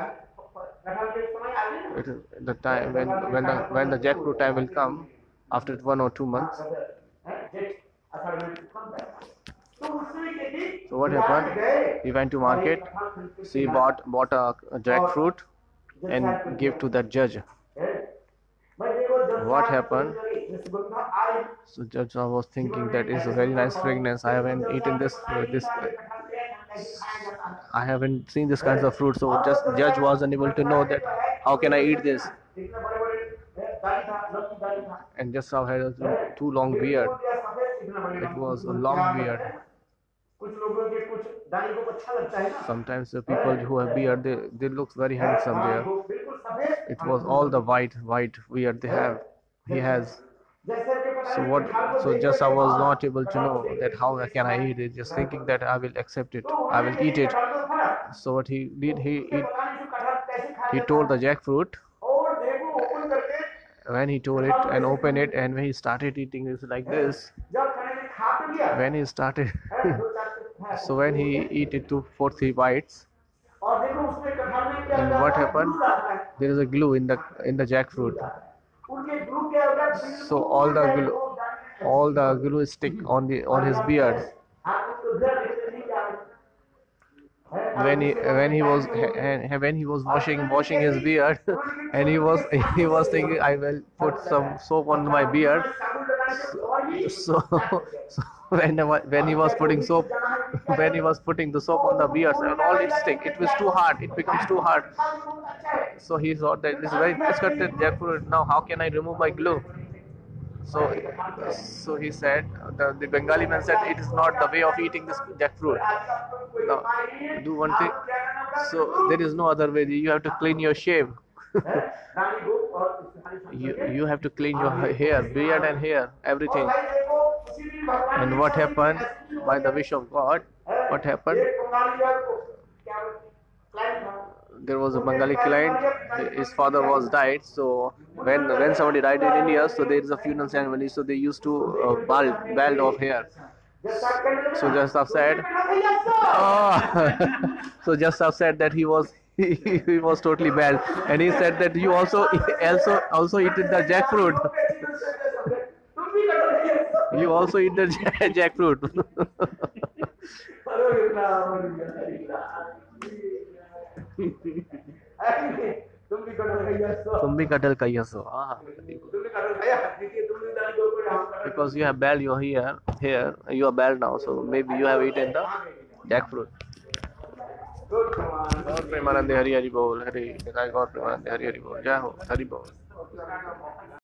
The time when the jackfruit time will come after 1 or 2 months. So what happened? He went to market. So he bought a jackfruit and gave to that judge. What happened? So judge was thinking that it's a very nice fragrance. I haven't eaten this. I haven't seen this kinds of fruit. So just judge was unable to know that how can I eat this. And just how had a too long beard. It was a long beard. Sometimes the people who have beard, they look very handsome there. It was all the white beard he has. So just I was not able to know that how can I eat it, just thinking that I will accept it, I will eat it. So what he did, he tore the jackfruit. When he tore it and opened it, and when he started eating, it's like this. When he started so when he eat it for 3 bites, and what happened, there is a glue in the jackfruit. So all the glue stick on his beard. When he was washing his beard, and he was thinking, I will put some soap on my beard. So when he was putting the soap on the beard, and all it stick, it was too hard. It becomes too hard. So he thought that this is very disgusting jackfruit. Now how can I remove my glue? So he said, the Bengali man said, it is not the way of eating this jackfruit. Now do one thing. So there is no other way. You have to clean your shave. you have to clean your hair, beard and hair, everything. And what happened? By the wish of God, what happened? There was a Bengali client. His father was died. So when somebody died in India, so there is a funeral ceremony. So they used to bald of hair. So Justaf said, so Justaf said that he was totally bald, and he said that you also eat the jackfruit. You also eat the jackfruit. तुम भी कटहल खाइए सो. Because you have bald your hair, you are bald now, so maybe you have eaten the jackfruit. गौर प्रेमानंद हरि हरि बोल, हरि गौर प्रेमानंद हरि हरि बोल, जय हो हरि बोल.